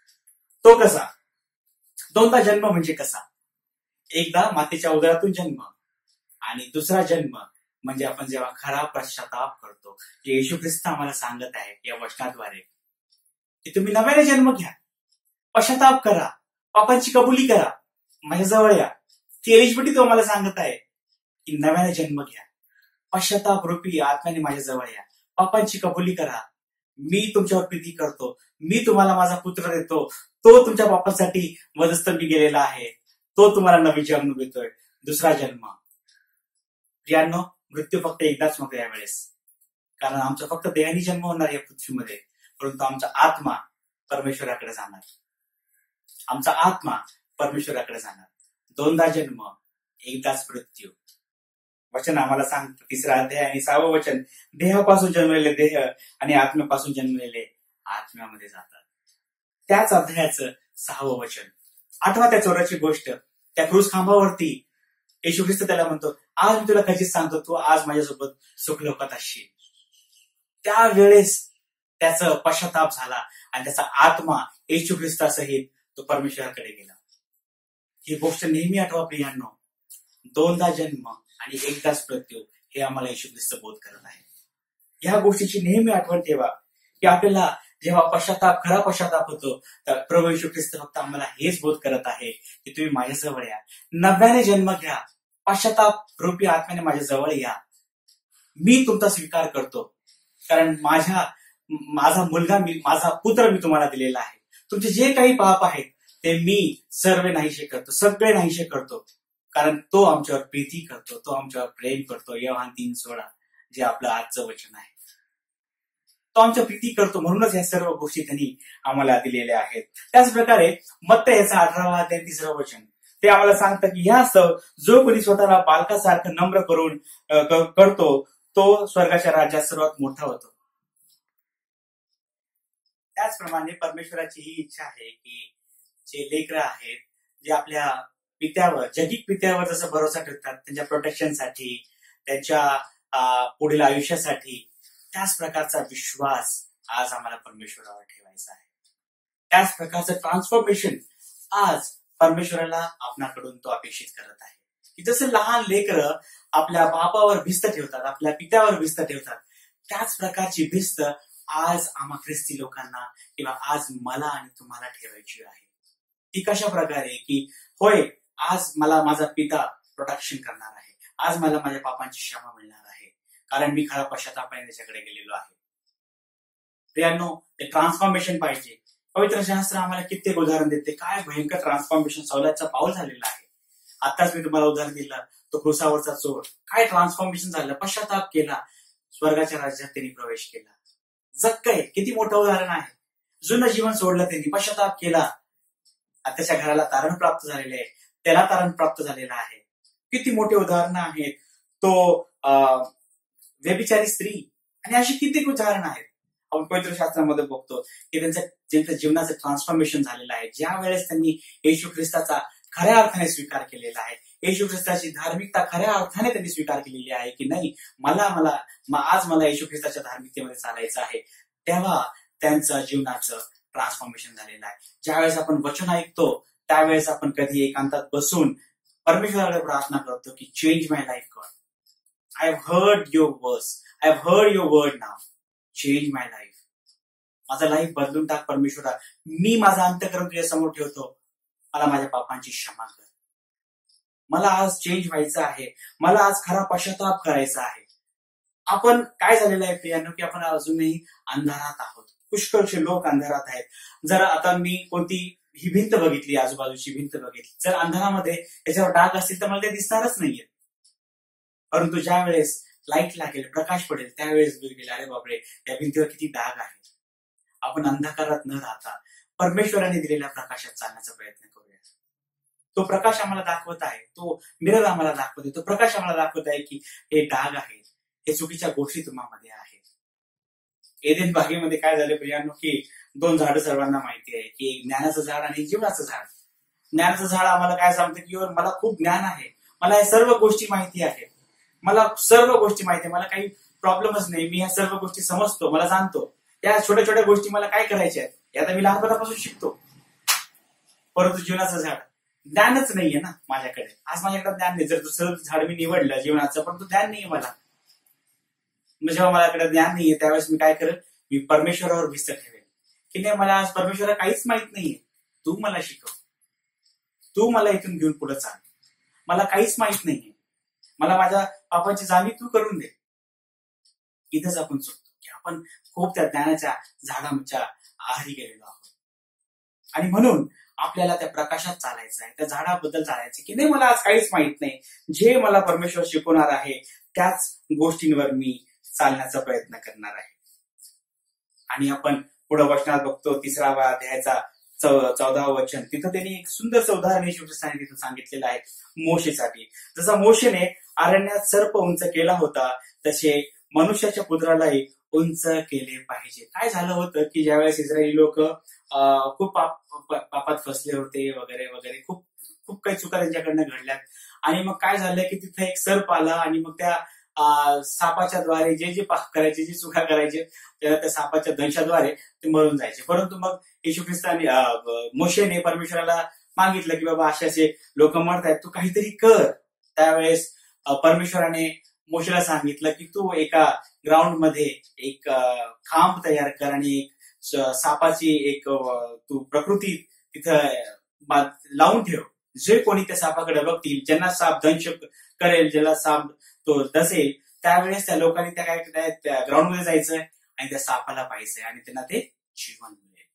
[SPEAKER 1] तो कसा? दोनदा जन्म म्हणजे कसा? एकदा मातेच्या उदरातून जन्म आणि दुसरा जन्म म्हणजे आपण जेव्हा खरा पश्चाताप करतो. येशू ख्रिस्त आम्हाला सांगत आहे या वचनाद्वारे की तुम्ही नव्याने जन्म घ्या, पश्चाताप करा, पापांची कबुली करा, माझ्याजवळ या. ती एलिजिबिलिटी तो आम्हाला सांगत आहे की नव्याने जन्म घ्या, पश्चाताप रूपी आत्म्याने माझ्याजवळ या, पापांची कबुली करा, मी तुमच्यावर प्रीती करतो, मी तुम्हाला माझा पुत्र देतो, तो तुमच्या पापासाठी वधस्तंभी गेलेला आहे, तो तुम्हाला नवी जन्म देतोय, दुसरा जन्म. प्रियांनो मृत्यू फक्त एकदाच नको यावेळेस, कारण आमचा फक्त देहानी जन्म होणार या पृथ्वीमध्ये, परंतु आमचा आत्मा परमेश्वराकडे जाणार, आमचा आत्मा परमेश्वराकडे जाणार. दोनदा जन्म एकदाच मृत्यू. वचन आम्हाला सांगतं तिसरा अध्याय आणि सहावं वचन, देहापासून जन्मलेले देह आणि आत्म्यापासून जन्मलेले आत्म्यामध्ये जातात. त्याच अध्यायाचं सहावं वचन, आठवा त्या चोराची गोष्ट, त्या क्रूस खांबावरती येशू ख्रिस्त त्याला म्हणतो, आज मी तुला खचित सांगतो तू आज माझ्यासोबत सुखलोकात असशील. त्यावेळेस त्याचा पश्चाताप झाला आणि त्याचा आत्मा येशू ख्रिस्तासहित तो परमेश्वराकडे गेला. ही गोष्ट नेहमी आठवा प्रियांनो, दोनदा जन्म आणि एकदाच मृत्यू हे आम्हाला येशू ख्रिस्त बोध करत आहे. या गोष्टीची नेहमी आठवण ठेवा की आपल्याला जेव्हा पश्चाताप खरा पश्चाताप होतो तर प्रभू येशू ख्रिस्त फक्त आम्हाला हेच बोध करत आहे की तुम्ही माझ्याजवळ या, नव्याने जन्म घ्या, पश्चाताप रूपी आत्म्याने माझ्या जवळ या, मी तुमचा स्वीकार करतो, कारण माझ्या माझा मुलगा मी माझा पुत्र मी तुम्हाला दिलेला आहे. तुमचे जे काही पाप आहेत ते मी सर्व नाहीसे करतो, सगळे नाहीसे करतो, कारण तो आमच्यावर प्रीती करतो, तो आमच्यावर प्रेम करतो. योहान तीन सोळा जे आपलं आजचं वचन आहे, तो आमच्या प्रीती करतो, म्हणूनच या सर्व गोष्टी त्यांनी आम्हाला दिलेल्या आहेत. त्याच प्रकारे मत्ती याचा अठरावा अध्याय तिसरं वचन ते आम्हाला सांगतं की ह्या जो कोणी स्वतःला बालकासारखं नम्र करून करतो तो स्वर्गाच्या राज्यात सर्वात मोठा होतो. त्याचप्रमाणे परमेश्वराची ही इच्छा आहे की जे लेकरं आहेत जे आपल्या पित्यावर जगिक पित्यावर जसं भरोसा ठेवतात त्यांच्या प्रोटेक्शनसाठी, त्यांच्या पुढील आयुष्यासाठी, त्याच प्रकारचा विश्वास आज आम्हाला परमेश्वरावर ठेवायचा आहे. त्याच प्रकारचं ट्रान्सफॉर्मेशन आज परमेश्वराला आपणाकडून तो अपेक्षित करत आहे की जसं लहान लेकरं आपल्या बापावर भिस्त ठेवतात, आपल्या पित्यावर भिस्त ठेवतात, त्याच प्रकारची भिस्त आज आम्हा ख्रिस्ती लोकांना किंवा आज मला आणि तुम्हाला ठेवायची आहे. ती कशा प्रकारे की होय, आज मला माझा पिता प्रोटेक्शन करणार आहे, आज मला माझ्या पापांची क्षमा मिळणार आहे, कारण मी खरा पश्चातापाने त्याच्याकडे गेलेलो आहे. प्रियांनो, ते ट्रान्सफॉर्मेशन पाहिजे. पवित्र शास्त्र आम्हाला कित्येक उदाहरण देते, काय भयंकर ट्रान्सफॉर्मेशन सौलाचा पाऊल झालेला आहे. आताच मी तुम्हाला उदाहरण दिलं, तो क्रुसावरचा चोर, काय ट्रान्सफॉर्मेशन झालं, पश्चाताप केला, स्वर्गाच्या राज्यात त्यांनी प्रवेश केला. जक्कय किती मोठं उदाहरण आहे. जुनं जीवन सोडलं त्यांनी, पश्चाताप केला, त्याच्या घराला तारण प्राप्त झालेले आहे, त्याला तारण प्राप्त झालेलं आहे. किती मोठे उदाहरणं आहेत. तो अं व्यभिचारी स्त्री आणि अशी कित्येक उदाहरणं आहेत. आपण पवित्र शास्त्रामध्ये बघतो की त्यांचं त्यांच्या जीवनाचं ट्रान्सफॉर्मेशन झालेलं आहे. ज्या वेळेस त्यांनी येशू ख्रिस्ताचा खऱ्या अर्थाने स्वीकार केलेला आहे, येशू ख्रिस्ताची धार्मिकता खऱ्या अर्थाने त्यांनी स्वीकार केलेली आहे की नाही, मला मला आज मला येशू ख्रिस्ताच्या धार्मिकतेमध्ये चालायचं आहे, तेव्हा त्यांचं जीवनाचं ट्रान्सफॉर्मेशन झालेलं आहे. ज्यावेळेस आपण वचन ऐकतो त्यावेळेस आपण कधी एकांतात बसून परमेश्वराकडे प्रार्थना करतो की change my life God, I have heard your verse, I have heard your word now, change my life. माझा लाईफ बदलून टाक परमेश्वरा, मी माझा अंतःकरण तुझ्या समोर ठेवतो, मला माझ्या पापांची क्षमा कर, मला आज चेंज व्हायचं आहे, मला आज खरा पश्चाताप करायचा आहे. आपण काय झालेलं आहे प्रियांनो की आपण अजूनही अंधारात आहोत. पुष्कळशे लोक अंधारात आहेत. जर आता मी कोणती ही भिंत बघितली, आजूबाजूची भिंत बघितली, जर अंधारामध्ये त्याच्यावर डाग असतील तर मला ते दिसणारच नाहीये. परंतु ज्या वेळेस लाईट लागेल, प्रकाश पडेल, त्यावेळेस गेले अरे बापरे, या भिंतीवर किती डाग आहेत. आपण अंधकारात न राहता परमेश्वराने दिलेल्या प्रकाशात चालण्याचा प्रयत्न करूया. तो प्रकाश आम्हाला दाखवत आहे, तो मिरर आम्हाला दाखवत आहे, तो प्रकाश आम्हाला दाखवत आहे की हे डाग आहेत, हे चुकीच्या गोष्टी तुम्हामध्ये आहेत. एदेन बागेमध्ये काय झालं प्रियांनो की दोन झाडं सर्वांना माहिती आहे की एक ज्ञानाचं झाड आणि एक जीवनाचं झाड. ज्ञानाचं झाड आम्हाला काय सांगतं की मला खूप ज्ञान आहे, मला या सर्व गोष्टी माहिती आहेत, मला सर्व गोष्टी माहिती आहे, मला काही प्रॉब्लेमच नाही, मी ह्या सर्व गोष्टी समजतो, मला जाणतो, या छोट्या छोट्या गोष्टी मला काय करायच्या आहेत हे आता मी लहानपणापासून शिकतो. परंतु जीवनाचं झाड ज्ञानच नाहीये ना माझ्याकडे. आज माझ्याकडे ज्ञान नाही. जर दुसरं झाड मी निवडलं जीवनाचं, परंतु ज्ञान नाहीये मला, जेव्हा माझ्याकडे ज्ञान नाहीये त्यावेळेस मी काय करेल, मी परमेश्वरावर भिस्त ठेवेल की नाही मला आज परमेश्वरा काहीच माहित नाहीये, तू मला शिकव, तू मला इथून घेऊन पुढे चाल, मला काहीच माहित नाहीये, मला माझ्या पापाची जाणीव तू करून दे. इथंच आपण चुकतो की आपण खूप त्या ज्ञानाच्या झाडाच्या आहारी गेलेलो आहोत. आणि म्हणून आपल्याला त्या प्रकाशात चालायचं आहे, त्या झाडाबद्दल चालायचं की नाही मला आज काहीच माहित नाही, जे मला परमेश्वर शिकवणार आहे त्याच गोष्टींवर मी चालण्याचा प्रयत्न करणार आहे. आणि आपण पुढे वचनात बघतो तिसरावा अध्यायाचा चौदावं वचन, तिथं त्यांनी एक सुंदरचं उदाहरण येशू ख्रिस्ताने तिथं सांगितलेलं आहे मोशेसाठी. जसा मोशेने अरण्यात सर्प उंच केला होता तसे मनुष्याच्या पुत्रालाही उंच केले पाहिजे. काय झालं होतं की ज्यावेळेस इस्रायली लोक खूप पापात फसले होते वगैरे वगैरे, खूप खूप काही चुका त्यांच्याकडनं घडल्यात. आणि मग काय झालं की तिथे एक सर्प आला आणि मग त्या सापाच्या द्वारे जे जे पाप करायचे, जे चुका करायचे त्या सापाच्या दंशाद्वारे ते मरून जायचे. परंतु मग येशू ख्रिस्ताने मोशेने परमेश्वराला मागितलं की बाबा असे असे लोक मरतायत, तू काहीतरी कर. त्यावेळेस परमेश्वराने मोशेला सांगितलं की तू एका ग्राउंड मध्ये एक खांब तयार कर आणि एक सापाची एक तू प्रकृती तिथं लावून ठेव. जे कोणी त्या सापाकडे बघतील, ज्यांना साप दंश करेल, ज्याला साप तो दसेल, त्यावेळेस त्या लोकांनी त्या काय त्या ग्राउंड मध्ये जायचं आणि त्या सापाला पाहायचंय आणि त्यांना ते जीवन मिळेल.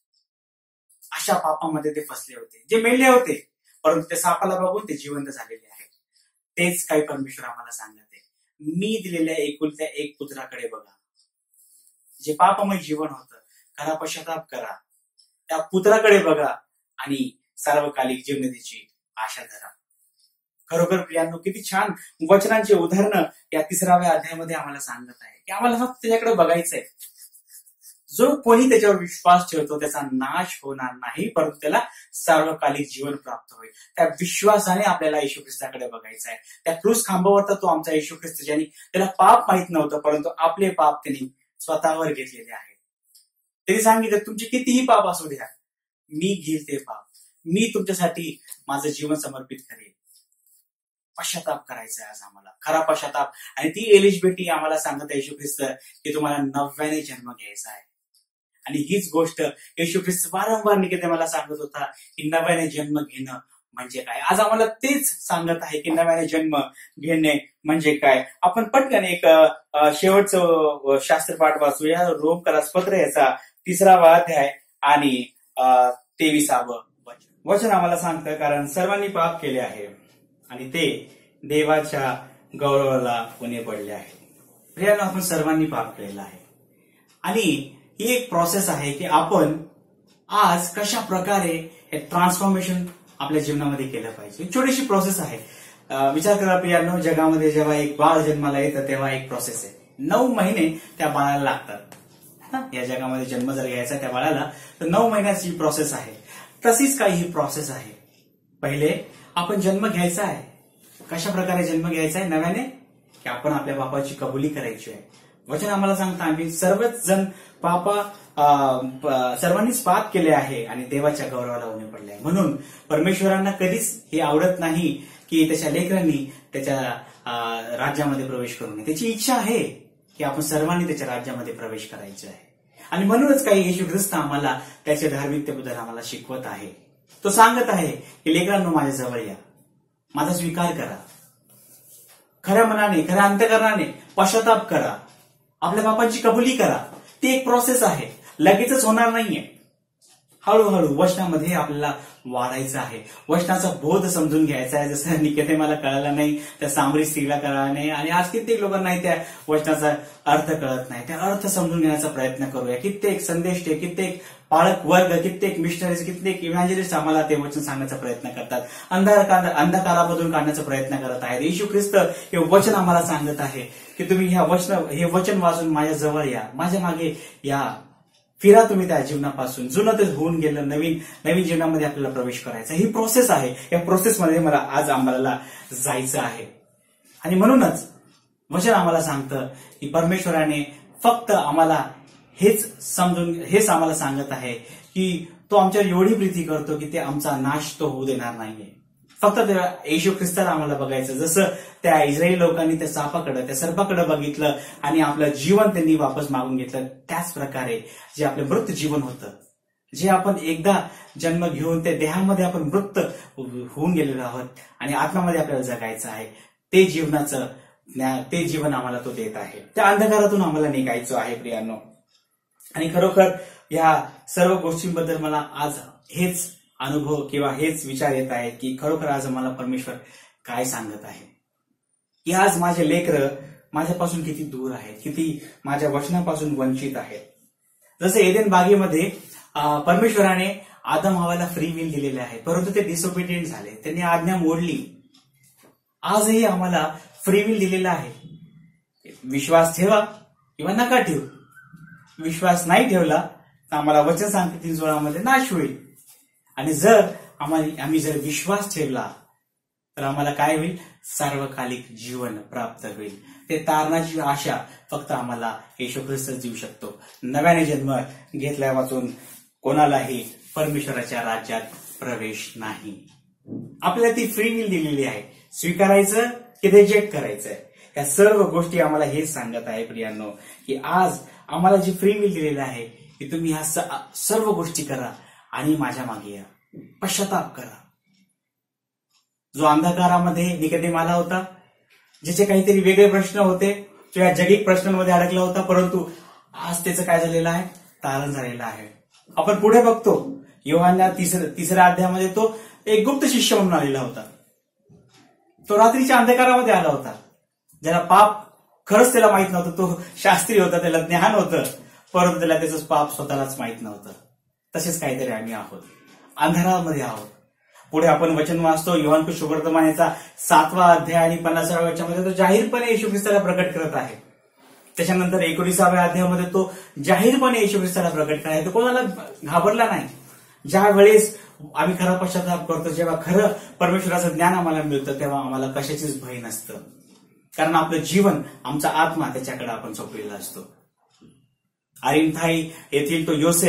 [SPEAKER 1] अशा पापामध्ये ते फसले होते, जे मेले होते, परंतु त्या सापाला बघून ते जिवंत झालेले आहेत. तेच काही परमेश्वर आम्हाला सांगत आहे, मी दिलेल्या एकुलत्या एक पुत्राकडे बघा, जे पापमय जीवन होतं, खरा पश्चाताप करा, त्या पुत्राकडे बघा आणि सार्वकालिक जीवनाची आशा धरा. खरोखर प्रियांनो किती छान वचनांची उदाहरणं या तिसराव्या अध्यायामध्ये आम्हाला सांगत आहे की आम्हाला फक्त त्याच्याकडे बघायचंय. जो कोणी त्याच्यावर विश्वास ठेवतो त्याचा नाश होणार नाही, परंतु त्याला सार्वकालिक जीवन प्राप्त होईल. त्या विश्वासाने आपल्याला येशू ख्रिस्ताकडे बघायचं आहे. त्या क्रूस खांबावर तर तो आमचा येशू ख्रिस्त, ज्यांनी त्याला पाप माहित नव्हतं परंतु आपले पाप त्यांनी स्वतःवर घेतलेले आहेत. त्यांनी सांगितलं तुमचे कितीही पाप असू द्या, मी घेईल ते पाप, मी तुमच्यासाठी माझं जीवन समर्पित करेल. पश्चाताप करायचा आहे आज आम्हाला, खरा पश्चाताप. आणि ती एलिजिबिलिटी आम्हाला सांगत आहे येशू ख्रिस्त की तुम्हाला नव्याने जन्म घ्यायचा आहे. आणि हीच गोष्ट येशू ख्रिस्त वारंवार निकोदेमाला सांगत होता की नव्याने जन्म घेणं म्हणजे काय. आज आम्हाला तेच सांगत आहे की नव्याने जन्म घेणे म्हणजे काय. आपण पटकन एक शेवटचं शास्त्रपाठ वाचूया. रोमकरास पत्र याचा तिसरावा अध्याय आणि तेविसावं वचन. वचन आम्हाला सांगतं, कारण सर्वांनी पाप केले आहे आणि ते देवाच्या गौरवाला उणे पडले आहे. प्रियानो, आपण सर्वांनी पाप केलेलं आहे आणि ही एक प्रोसेस आहे की आपण आज कशा प्रकारे हे ट्रान्सफॉर्मेशन आपल्या जीवनामध्ये केलं पाहिजे. एक छोटीशी प्रोसेस आहे. विचार करा प्रियानो, जगामध्ये जेव्हा एक बाळ जन्माला येतं तेव्हा एक प्रोसेस आहे. नऊ महिने त्या बाळाला लागतात. या जगामध्ये जन्म जर घ्यायचा त्या बाळाला तर नऊ महिन्याची प्रोसेस आहे. तशीच काही ही प्रोसेस आहे. पहिले आपण जन्म घ्यायचा आहे. कशा प्रकारे जन्म घ्यायचा आहे? नव्याने, की आपण आपल्या बापाची कबुली करायची आहे. वचन आम्हाला सांगतं आम्ही सर्वच जण पापा सर्वांनीच पाप केले आहे आणि देवाच्या गौरवाला उणे पडले आहे. म्हणून परमेश्वरांना कधीच हे आवडत नाही की त्याच्या लेकरांनी त्याच्या राज्यामध्ये प्रवेश करू नये. त्याची इच्छा आहे की आपण सर्वांनी त्याच्या राज्यामध्ये प्रवेश करायचे आहे. आणि म्हणूनच काही येशू ख्रिस्त आम्हाला त्याच्या धार्मिकतेबद्दल आम्हाला शिकवत आहे. तो सांगत आहे की लेकरांनो माझ्या जवळ या, माझा स्वीकार करा, खऱ्या मनाने खऱ्या अंतःकरणाने पश्चाताप करा, आपल्या बापांची कबुली करा. ती एक प्रोसेस आहे, लगेचच होणार नाहीये. हळूहळू वचनामध्ये आपल्याला वाढायचं आहे. वचनाचा बोध समजून घ्यायचा आहे. जसं निकोदेमाला कळाला नाही, त्या सामरी स्त्रीला कळाला नाही आणि आज कित्येक लोकांना त्या वचनाचा अर्थ कळत नाही. त्या अर्थ समजून घेण्याचा प्रयत्न करूया. कित्येक संदेश, कित्येक पालक वर्ग, कित्येक मिशनरीज, कित्येक इव्हॅन्जलिस्ट आम्हाला ते वचन सांगण्याचा प्रयत्न करतात, अंधार अंधकारामधून काढण्याचा प्रयत्न करत आहेत. येशू ख्रिस्त हे वचन आम्हाला सांगत आहे की तुम्ही ह्या वचन हे वचन वाचून माझ्या जवळ या, माझ्या मागे या, फिरा तुम्ही त्या जीवनापासून. जुनं ते होऊन गेलं, नवीन नवीन जीवनामध्ये आपल्याला प्रवेश करायचा. ही प्रोसेस आहे. या प्रोसेसमध्ये मला आज आम्हाला जायचं आहे. आणि म्हणूनच वचन आम्हाला सांगतं की परमेश्वराने फक्त आम्हाला हेच समजून हेच आम्हाला सांगत आहे की तो आमच्यावर एवढी प्रीती करतो की ते आमचा नाश तो होऊ देणार नाहीये. फक्त त्या येशू ख्रिस्ताला आम्हाला बघायचं. जसं त्या इस्रायली लोकांनी त्या सापाकडे, त्या सर्पाकडे बघितलं आणि आपलं जीवन त्यांनी वापस मागून घेतलं, त्याच प्रकारे जे आपलं मृत जीवन होतं, जे आपण एकदा जन्म घेऊन त्या देहामध्ये आपण मृत होऊन गेलेलो आहोत आणि आत्म्यामध्ये आपल्याला जगायचं आहे, ते जीवनाचं ते जीवन आम्हाला तो देत आहे. त्या अंधकारातून आम्हाला निघायचं आहे प्रियांनो. आणि खरोखर या सर्व गोष्टींबद्दल मला आज हेच अनुभव किंवा हेच विचार येत आहेत की खरोखर आज मला परमेश्वर काय सांगत आहे की आज माझे लेकरं माझ्यापासून किती दूर आहेत, किती माझ्या वचनापासून वंचित आहेत. जसं एदेन बागेमध्ये परमेश्वराने आदम हवाला फ्री विल दिलेले आहे, परंतु ते डिसोबिडियंट झाले, त्यांनी आज्ञा मोडली. आजही आम्हाला फ्री विल दिलेला आहे. विश्वास ठेवा किंवा नका ठेवू. विश्वास नाही ठेवला तर आम्हाला वचन सांगते तीन सोळामध्ये नाश होईल. आणि जर आम्हाला आम्ही जर विश्वास ठेवला तर आम्हाला काय होईल? सार्वकालिक जीवन प्राप्त होईल. ते तारणाची आशा फक्त आम्हाला येशू ख्रिस्त देऊ शकतो. नव्याने जन्म घेतल्या वाचून कोणालाही परमेश्वराच्या राज्यात प्रवेश नाही. आपल्याला ती फ्री विल दिलेली आहे. स्वीकारायचं की रिजेक्ट करायचं, या सर्व गोष्टी आम्हाला हेच सांगत आहे प्रियांनो की आज आम्हाला जी फ्री विल दिलेली आहे की तुम्ही ह्या सर्व गोष्टी करा आणि माझ्या मागे या, पश्चाताप करा. जो अंधकारामध्ये निकोदेम आला होता, ज्याचे काहीतरी वेगळे प्रश्न होते, तो या जगिक प्रश्नांमध्ये अडकला होता, परंतु आज त्याचं काय झालेलं आहे? तारण झालेलं आहे. आपण पुढे बघतो योहानच्या तिसऱ्या तिसऱ्या अध्यायामध्ये तो एक गुप्त शिष्य म्हणून आलेला होता. तो रात्रीच्या अंधकारामध्ये आला होता, ज्याला पाप खरंच त्याला माहित नव्हतं. तो शास्त्री होता, त्याला ज्ञान होतं, परंतु त्याला त्याचं पाप स्वतःलाच माहित नव्हतं. तसेच काहीतरी आम्ही आहोत, अंधारामध्ये आहोत. पुढे आपण वचन वाचतो योहान सुवर्तमान याचा सातवा अध्याय आणि पन्नासाव्या वचनामध्ये तो जाहीरपणे येशू ख्रिस्ताला प्रकट करत आहे. त्याच्यानंतर एकोणीसाव्या अध्यायामध्ये तो जाहीरपणे येशू ख्रिस्ताला प्रकट करत आहे. तो कोणाला घाबरला नाही. ज्या वेळेस आम्ही खरा पश्चाताप करतो, जेव्हा खरं परमेश्वराचं ज्ञान आम्हाला मिळतं, तेव्हा आम्हाला कशाचीच भय नसतं, कारण आपलं जीवन, आमचा आत्मा त्याच्याकडे आपण सोपलेला असतो. अरिमथाई येथील तो योसेफ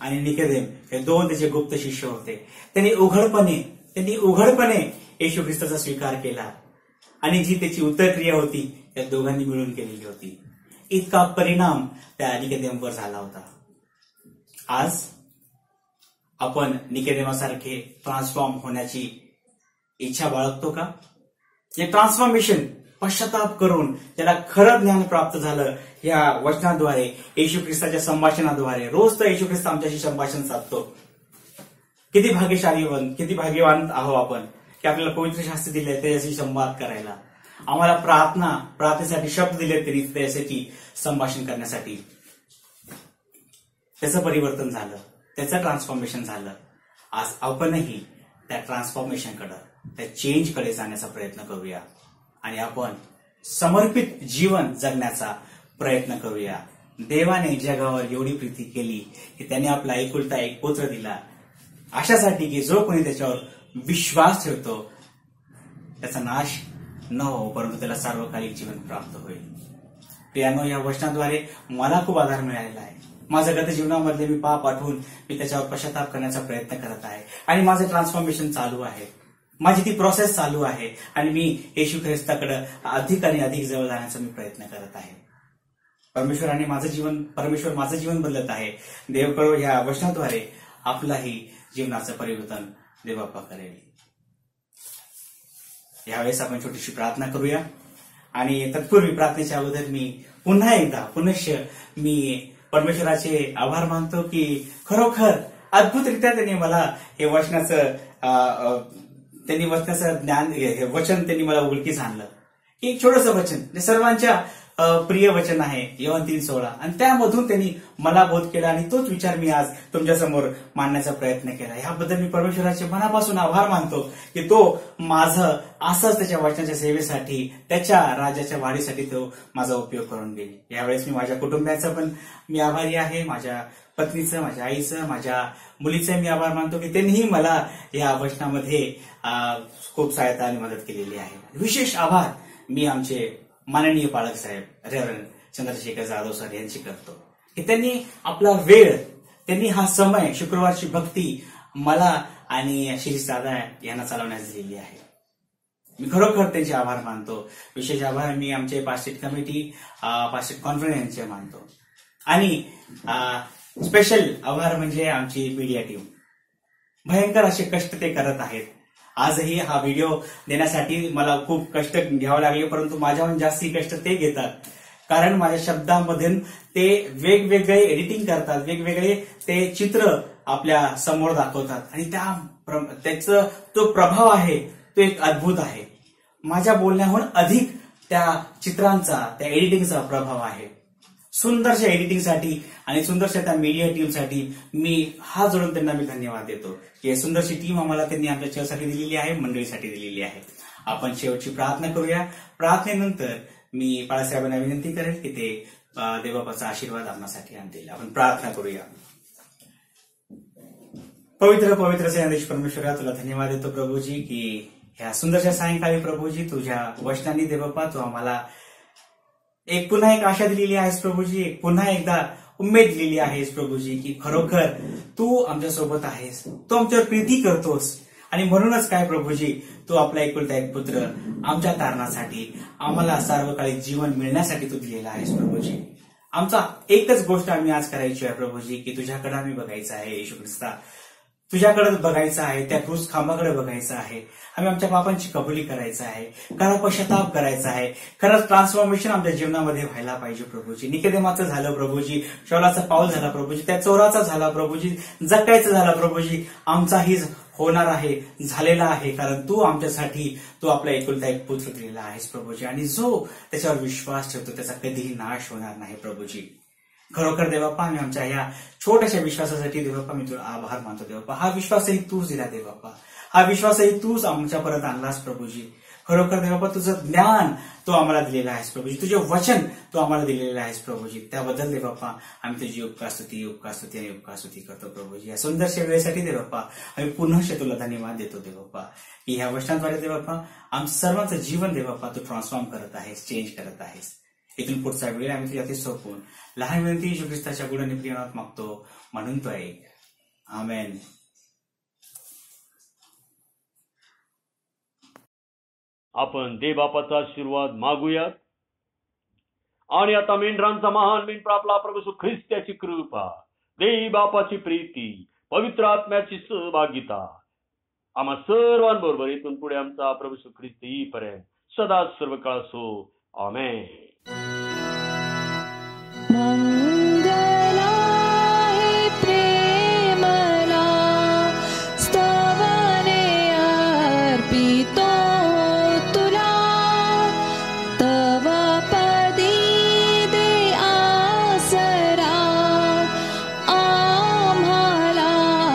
[SPEAKER 1] आणि निकोदेम हे दोन त्याचे गुप्त शिष्य होते. त्यांनी उघडपणे त्यांनी उघडपणे येशू ख्रिस्ताचा स्वीकार केला आणि जी त्याची उत्तरक्रिया होती त्या दोघांनी मिळून केलेली होती. इतका परिणाम त्या निकोदेमवर झाला होता. आज आपण निकोदेमासारखे ट्रान्सफॉर्म होण्याची इच्छा बाळगतो का? हे ट्रान्सफॉर्मेशन पश्चाताप करून त्याला खरं ज्ञान प्राप्त झालं या वचनाद्वारे, येशू ख्रिस्ताच्या संभाषणाद्वारे. रोज तर येशू ख्रिस्त आमच्याशी संभाषण साधतो. किती भाग्यशाली किती भाग्यवान आहो आपण की आपल्याला पवित्र शास्त्र दिले त्याच्याशी संवाद करायला, आम्हाला प्रार्थना प्रार्थनेसाठी शब्द दिले तरी त्यासाठी संभाषण करण्यासाठी. त्याचं परिवर्तन झालं, त्याचं ट्रान्सफॉर्मेशन झालं. आज आपणही त्या ट्रान्सफॉर्मेशनकडे, त्या चेंजकडे जाण्याचा प्रयत्न करूया आणि आपण समर्पित जीवन जगण्याचा प्रयत्न करूया. देवाने जगावर एवढी प्रीती केली की त्याने आपला एकुलता एक पुत्र दिला, अशासाठी की जो कोणी त्याच्यावर विश्वास ठेवतो त्याचा नाश न हो, परंतु त्याला सार्वकालिक जीवन प्राप्त होईल. प्रियानो, या वचनाद्वारे मला खूप आधार मिळालेला आहे. माझ्या गत जीवनामधले मी पाप आठवून मी त्याच्यावर पश्चाताप करण्याचा प्रयत्न करत आहे आणि माझं ट्रान्सफॉर्मेशन चालू आहे. माझी ती प्रोसेस चालू आहे आणि मी येशू ख्रिस्ताकडे अधिक आणि अधिक जवळ जाण्याचा मी प्रयत्न करत आहे. परमेश्वराने माझं जीवन परमेश्वर माझं जीवन बदलत आहे. देव करो या वचनाद्वारे आपलाही जीवनाचं परिवर्तन देवबाप्पा करेल. यावेळेस आपण छोटीशी प्रार्थना करूया आणि तत्पूर्वी प्रार्थनेच्या अगोदर मी पुन्हा एकदा पुनश्च मी परमेश्वराचे आभार मानतो की खरोखर अद्भुतरित्या त्यांनी मला हे वचनाचं त्यांनी वचनाचं ज्ञान हे वचन त्यांनी मला उघडकीस आणलं की एक छोटंसं वचन सर्वांच्या प्रिय वचन आहे योहान तीन सोळा आणि त्यामधून त्यांनी मला बोध केला आणि तोच विचार मी आज तुमच्यासमोर मांडण्याचा प्रयत्न केला. याबद्दल मी परमेश्वराचे मनापासून आभार मानतो की तो माझं असंच त्याच्या वचनाच्या सेवेसाठी, त्याच्या राज्याच्या वाढीसाठी तो माझा उपयोग करून घेईल. यावेळेस मी माझ्या कुटुंबाचा पण मी आभारी आहे. माझ्या पत्नीचं, माझ्या आईचं, माझ्या मुलीचं मी आभार मानतो की त्यांनीही मला या वचनामध्ये खूप सहायता आणि मदत केलेली आहे. विशेष आभार मी आमचे माननीय पालक साहेब रेव्हरंड चंद्रशेखर जाधव सर यांची करतो की त्यांनी आपला वेळ, त्यांनी हा समय, शुक्रवारची भक्ती मला आणि शिरीष दादा यांना चालवण्यास दिलेली आहे. मी खरोखर त्यांचे आभार मानतो. विशेष आभार मी आमचे पास्टेट कमिटी, पास्टेट कॉन्फरन्स यांचे मानतो आणि स्पेशल आभार म्हणजे आमची मीडिया टीम. भयंकर असे कष्ट ते करत आहेत. आजही हा व्हिडिओ देण्यासाठी मला खूप कष्ट घ्यावे लागले, परंतु माझ्याहून जास्ती कष्ट ते घेतात. कारण माझ्या शब्दांमधून ते वेगवेगळे एडिटिंग करतात, वेगवेगळे ते चित्र आपल्या समोर दाखवतात आणि त्या त्याचा तो प्रभाव आहे तो एक अद्भुत आहे. माझ्या बोलण्याहून अधिक त्या चित्रांचा, त्या एडिटिंगचा प्रभाव आहे. सुंदरशा एडिटिंगसाठी आणि सुंदरशा त्या मीडिया टीमसाठी मी हात जोडून त्यांना मी धन्यवाद देतो की सुंदरशी टीम आम्हाला त्यांनी आमच्या चर्चेसाठी दिलेली आहे, मंडळीसाठी दिलेली आहे. आपण शेवटची प्रार्थना करूया. प्रार्थनेनंतर मी बाळासाहेबांना विनंती करेल की ते देवबापाचा आशीर्वाद आपणासाठी आणतील. आपण प्रार्थना करूया. पवित्र पवित्र ज्ञानेश परमेश्वरा, तुला धन्यवाद देतो प्रभूजी की ह्या सुंदरशा सायंकाळी प्रभूजी तुझ्या वचनांनी देवबापा तू आम्हाला एक पुन्हा एक आशा दिलेली आहेस प्रभूजी, एक पुन्हा एकदा उमेद दिलेली आहेस प्रभूजी की खरोखर तू आमच्या सोबत आहेस, तू आमच्यावर प्रीती करतोस आणि म्हणूनच काय प्रभूजी तू आपला एकुलता एक पुत्र आमच्या तारणासाठी, आम्हाला सार्वकालिक जीवन मिळण्यासाठी तू दिलेला आहेस प्रभूजी. आमचा एकच गोष्ट आम्ही आज करायची आहे प्रभूजी की तुझ्याकडे आम्ही बघायचं आहे. येशू ख्रिस्ता तुझ्याकडे बघायचं आहे, त्या क्रूस खांबाकडे बघायचं आहे. आम्ही आमच्या पापांची कबुली करायचं आहे, खरा पश्चाताप करायचा आहे, खरंच ट्रान्सफॉर्मेशन आमच्या जीवनामध्ये व्हायला पाहिजे प्रभूजी. निकोदेमाचं झालं प्रभूजी, शौलाचा पाऊल झाला प्रभूजी, त्या चोराचा झाला प्रभूजी, जकायचं झाला प्रभूजी, आमचाही होणार आहे, झालेला आहे. कारण तू आमच्यासाठी तू आपला एकुलता एक पुत्र दिलेला आहेस प्रभूजी आणि जो त्याच्यावर विश्वास ठेवतो त्याचा कधीही नाश होणार नाही प्रभूजी. खरोखर देवबापा आम्ही आमच्या या छोट्याशा विश्वासासाठी देवबापा मी तुला आभार मानतो देवबापा. हा विश्वासही तूच दिला देवबापा, हा विश्वासही तूच आमच्यापर्यंत आणलास प्रभूजी. खरोखर देवबापा तुझं ज्ञान तू आम्हाला दिलेलं आहेस प्रभूजी, तुझे वचन तू आम्हाला दिलेलं आहेस प्रभूजी. त्याबद्दल देवबापा आम्ही तुझी उपकारस्तुती उपकारस्तुती आणि उपकारस्तुती करतो प्रभूजी. या सुंदरशा वेळेसाठी देवबापा आम्ही पुन्हा तुला धन्यवाद देतो देवबापा की ह्या वचनाद्वारे देवबापा आमचं सर्वांचं जीवन देवबापा तू ट्रान्सफॉर्म करत आहेस, चेंज करत आहेस. इथून पुढचा वेळ आम्ही तुझ्या ते सोपवून लहान विनंती येशू ख्रिस्ताच्या गुणाने प्रियनात मागतो म्हणून तो ऐक. आमेन.
[SPEAKER 3] आपण देवबापाचा आशीर्वाद मागूयात. आणि आता मेंढरांचा महान मेंढरा आपला प्रभू येशू ख्रिस्ताची कृपा, देवबापाची प्रीती, पवित्र आत्म्याची सहभागिता आम्हा सर्वांबरोबर इथून पुढे आमचा प्रभू येशू ख्रिस्त येईपर्यंत सदा सर्व काळ असो. आमेन.
[SPEAKER 2] मंगला हे प्रेमला स्तवने अर्पितो तुला, तव पदी दे आसरा आम्हाला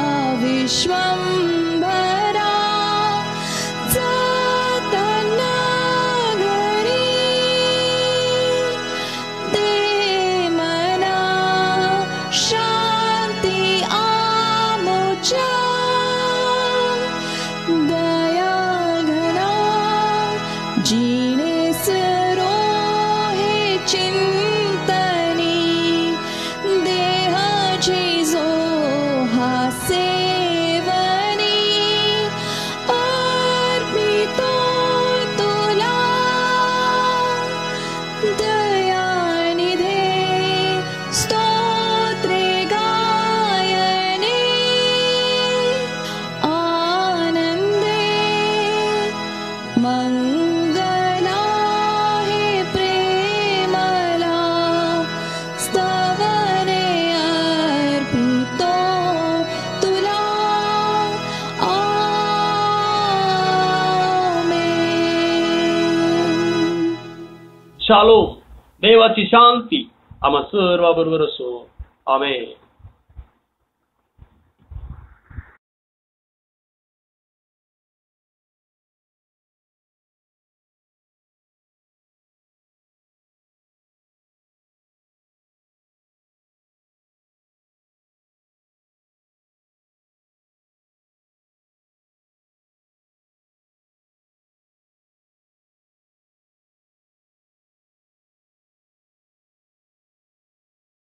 [SPEAKER 2] विश्वंभरा. जाताना घरी दे मना शांती आमुच्या, दया घना जीने सरो हे चिंतनी, देह झिजो हा सेवनी अर्पितो तुला. दयानिधे स्तोत्रे गायने आनंदे मंगला हे प्रेमला स्तवने अर्पितो तुला. आमेन.
[SPEAKER 3] शालोम. देवाची शांती आम्हा सर्वांबरोबर असो. आमेन.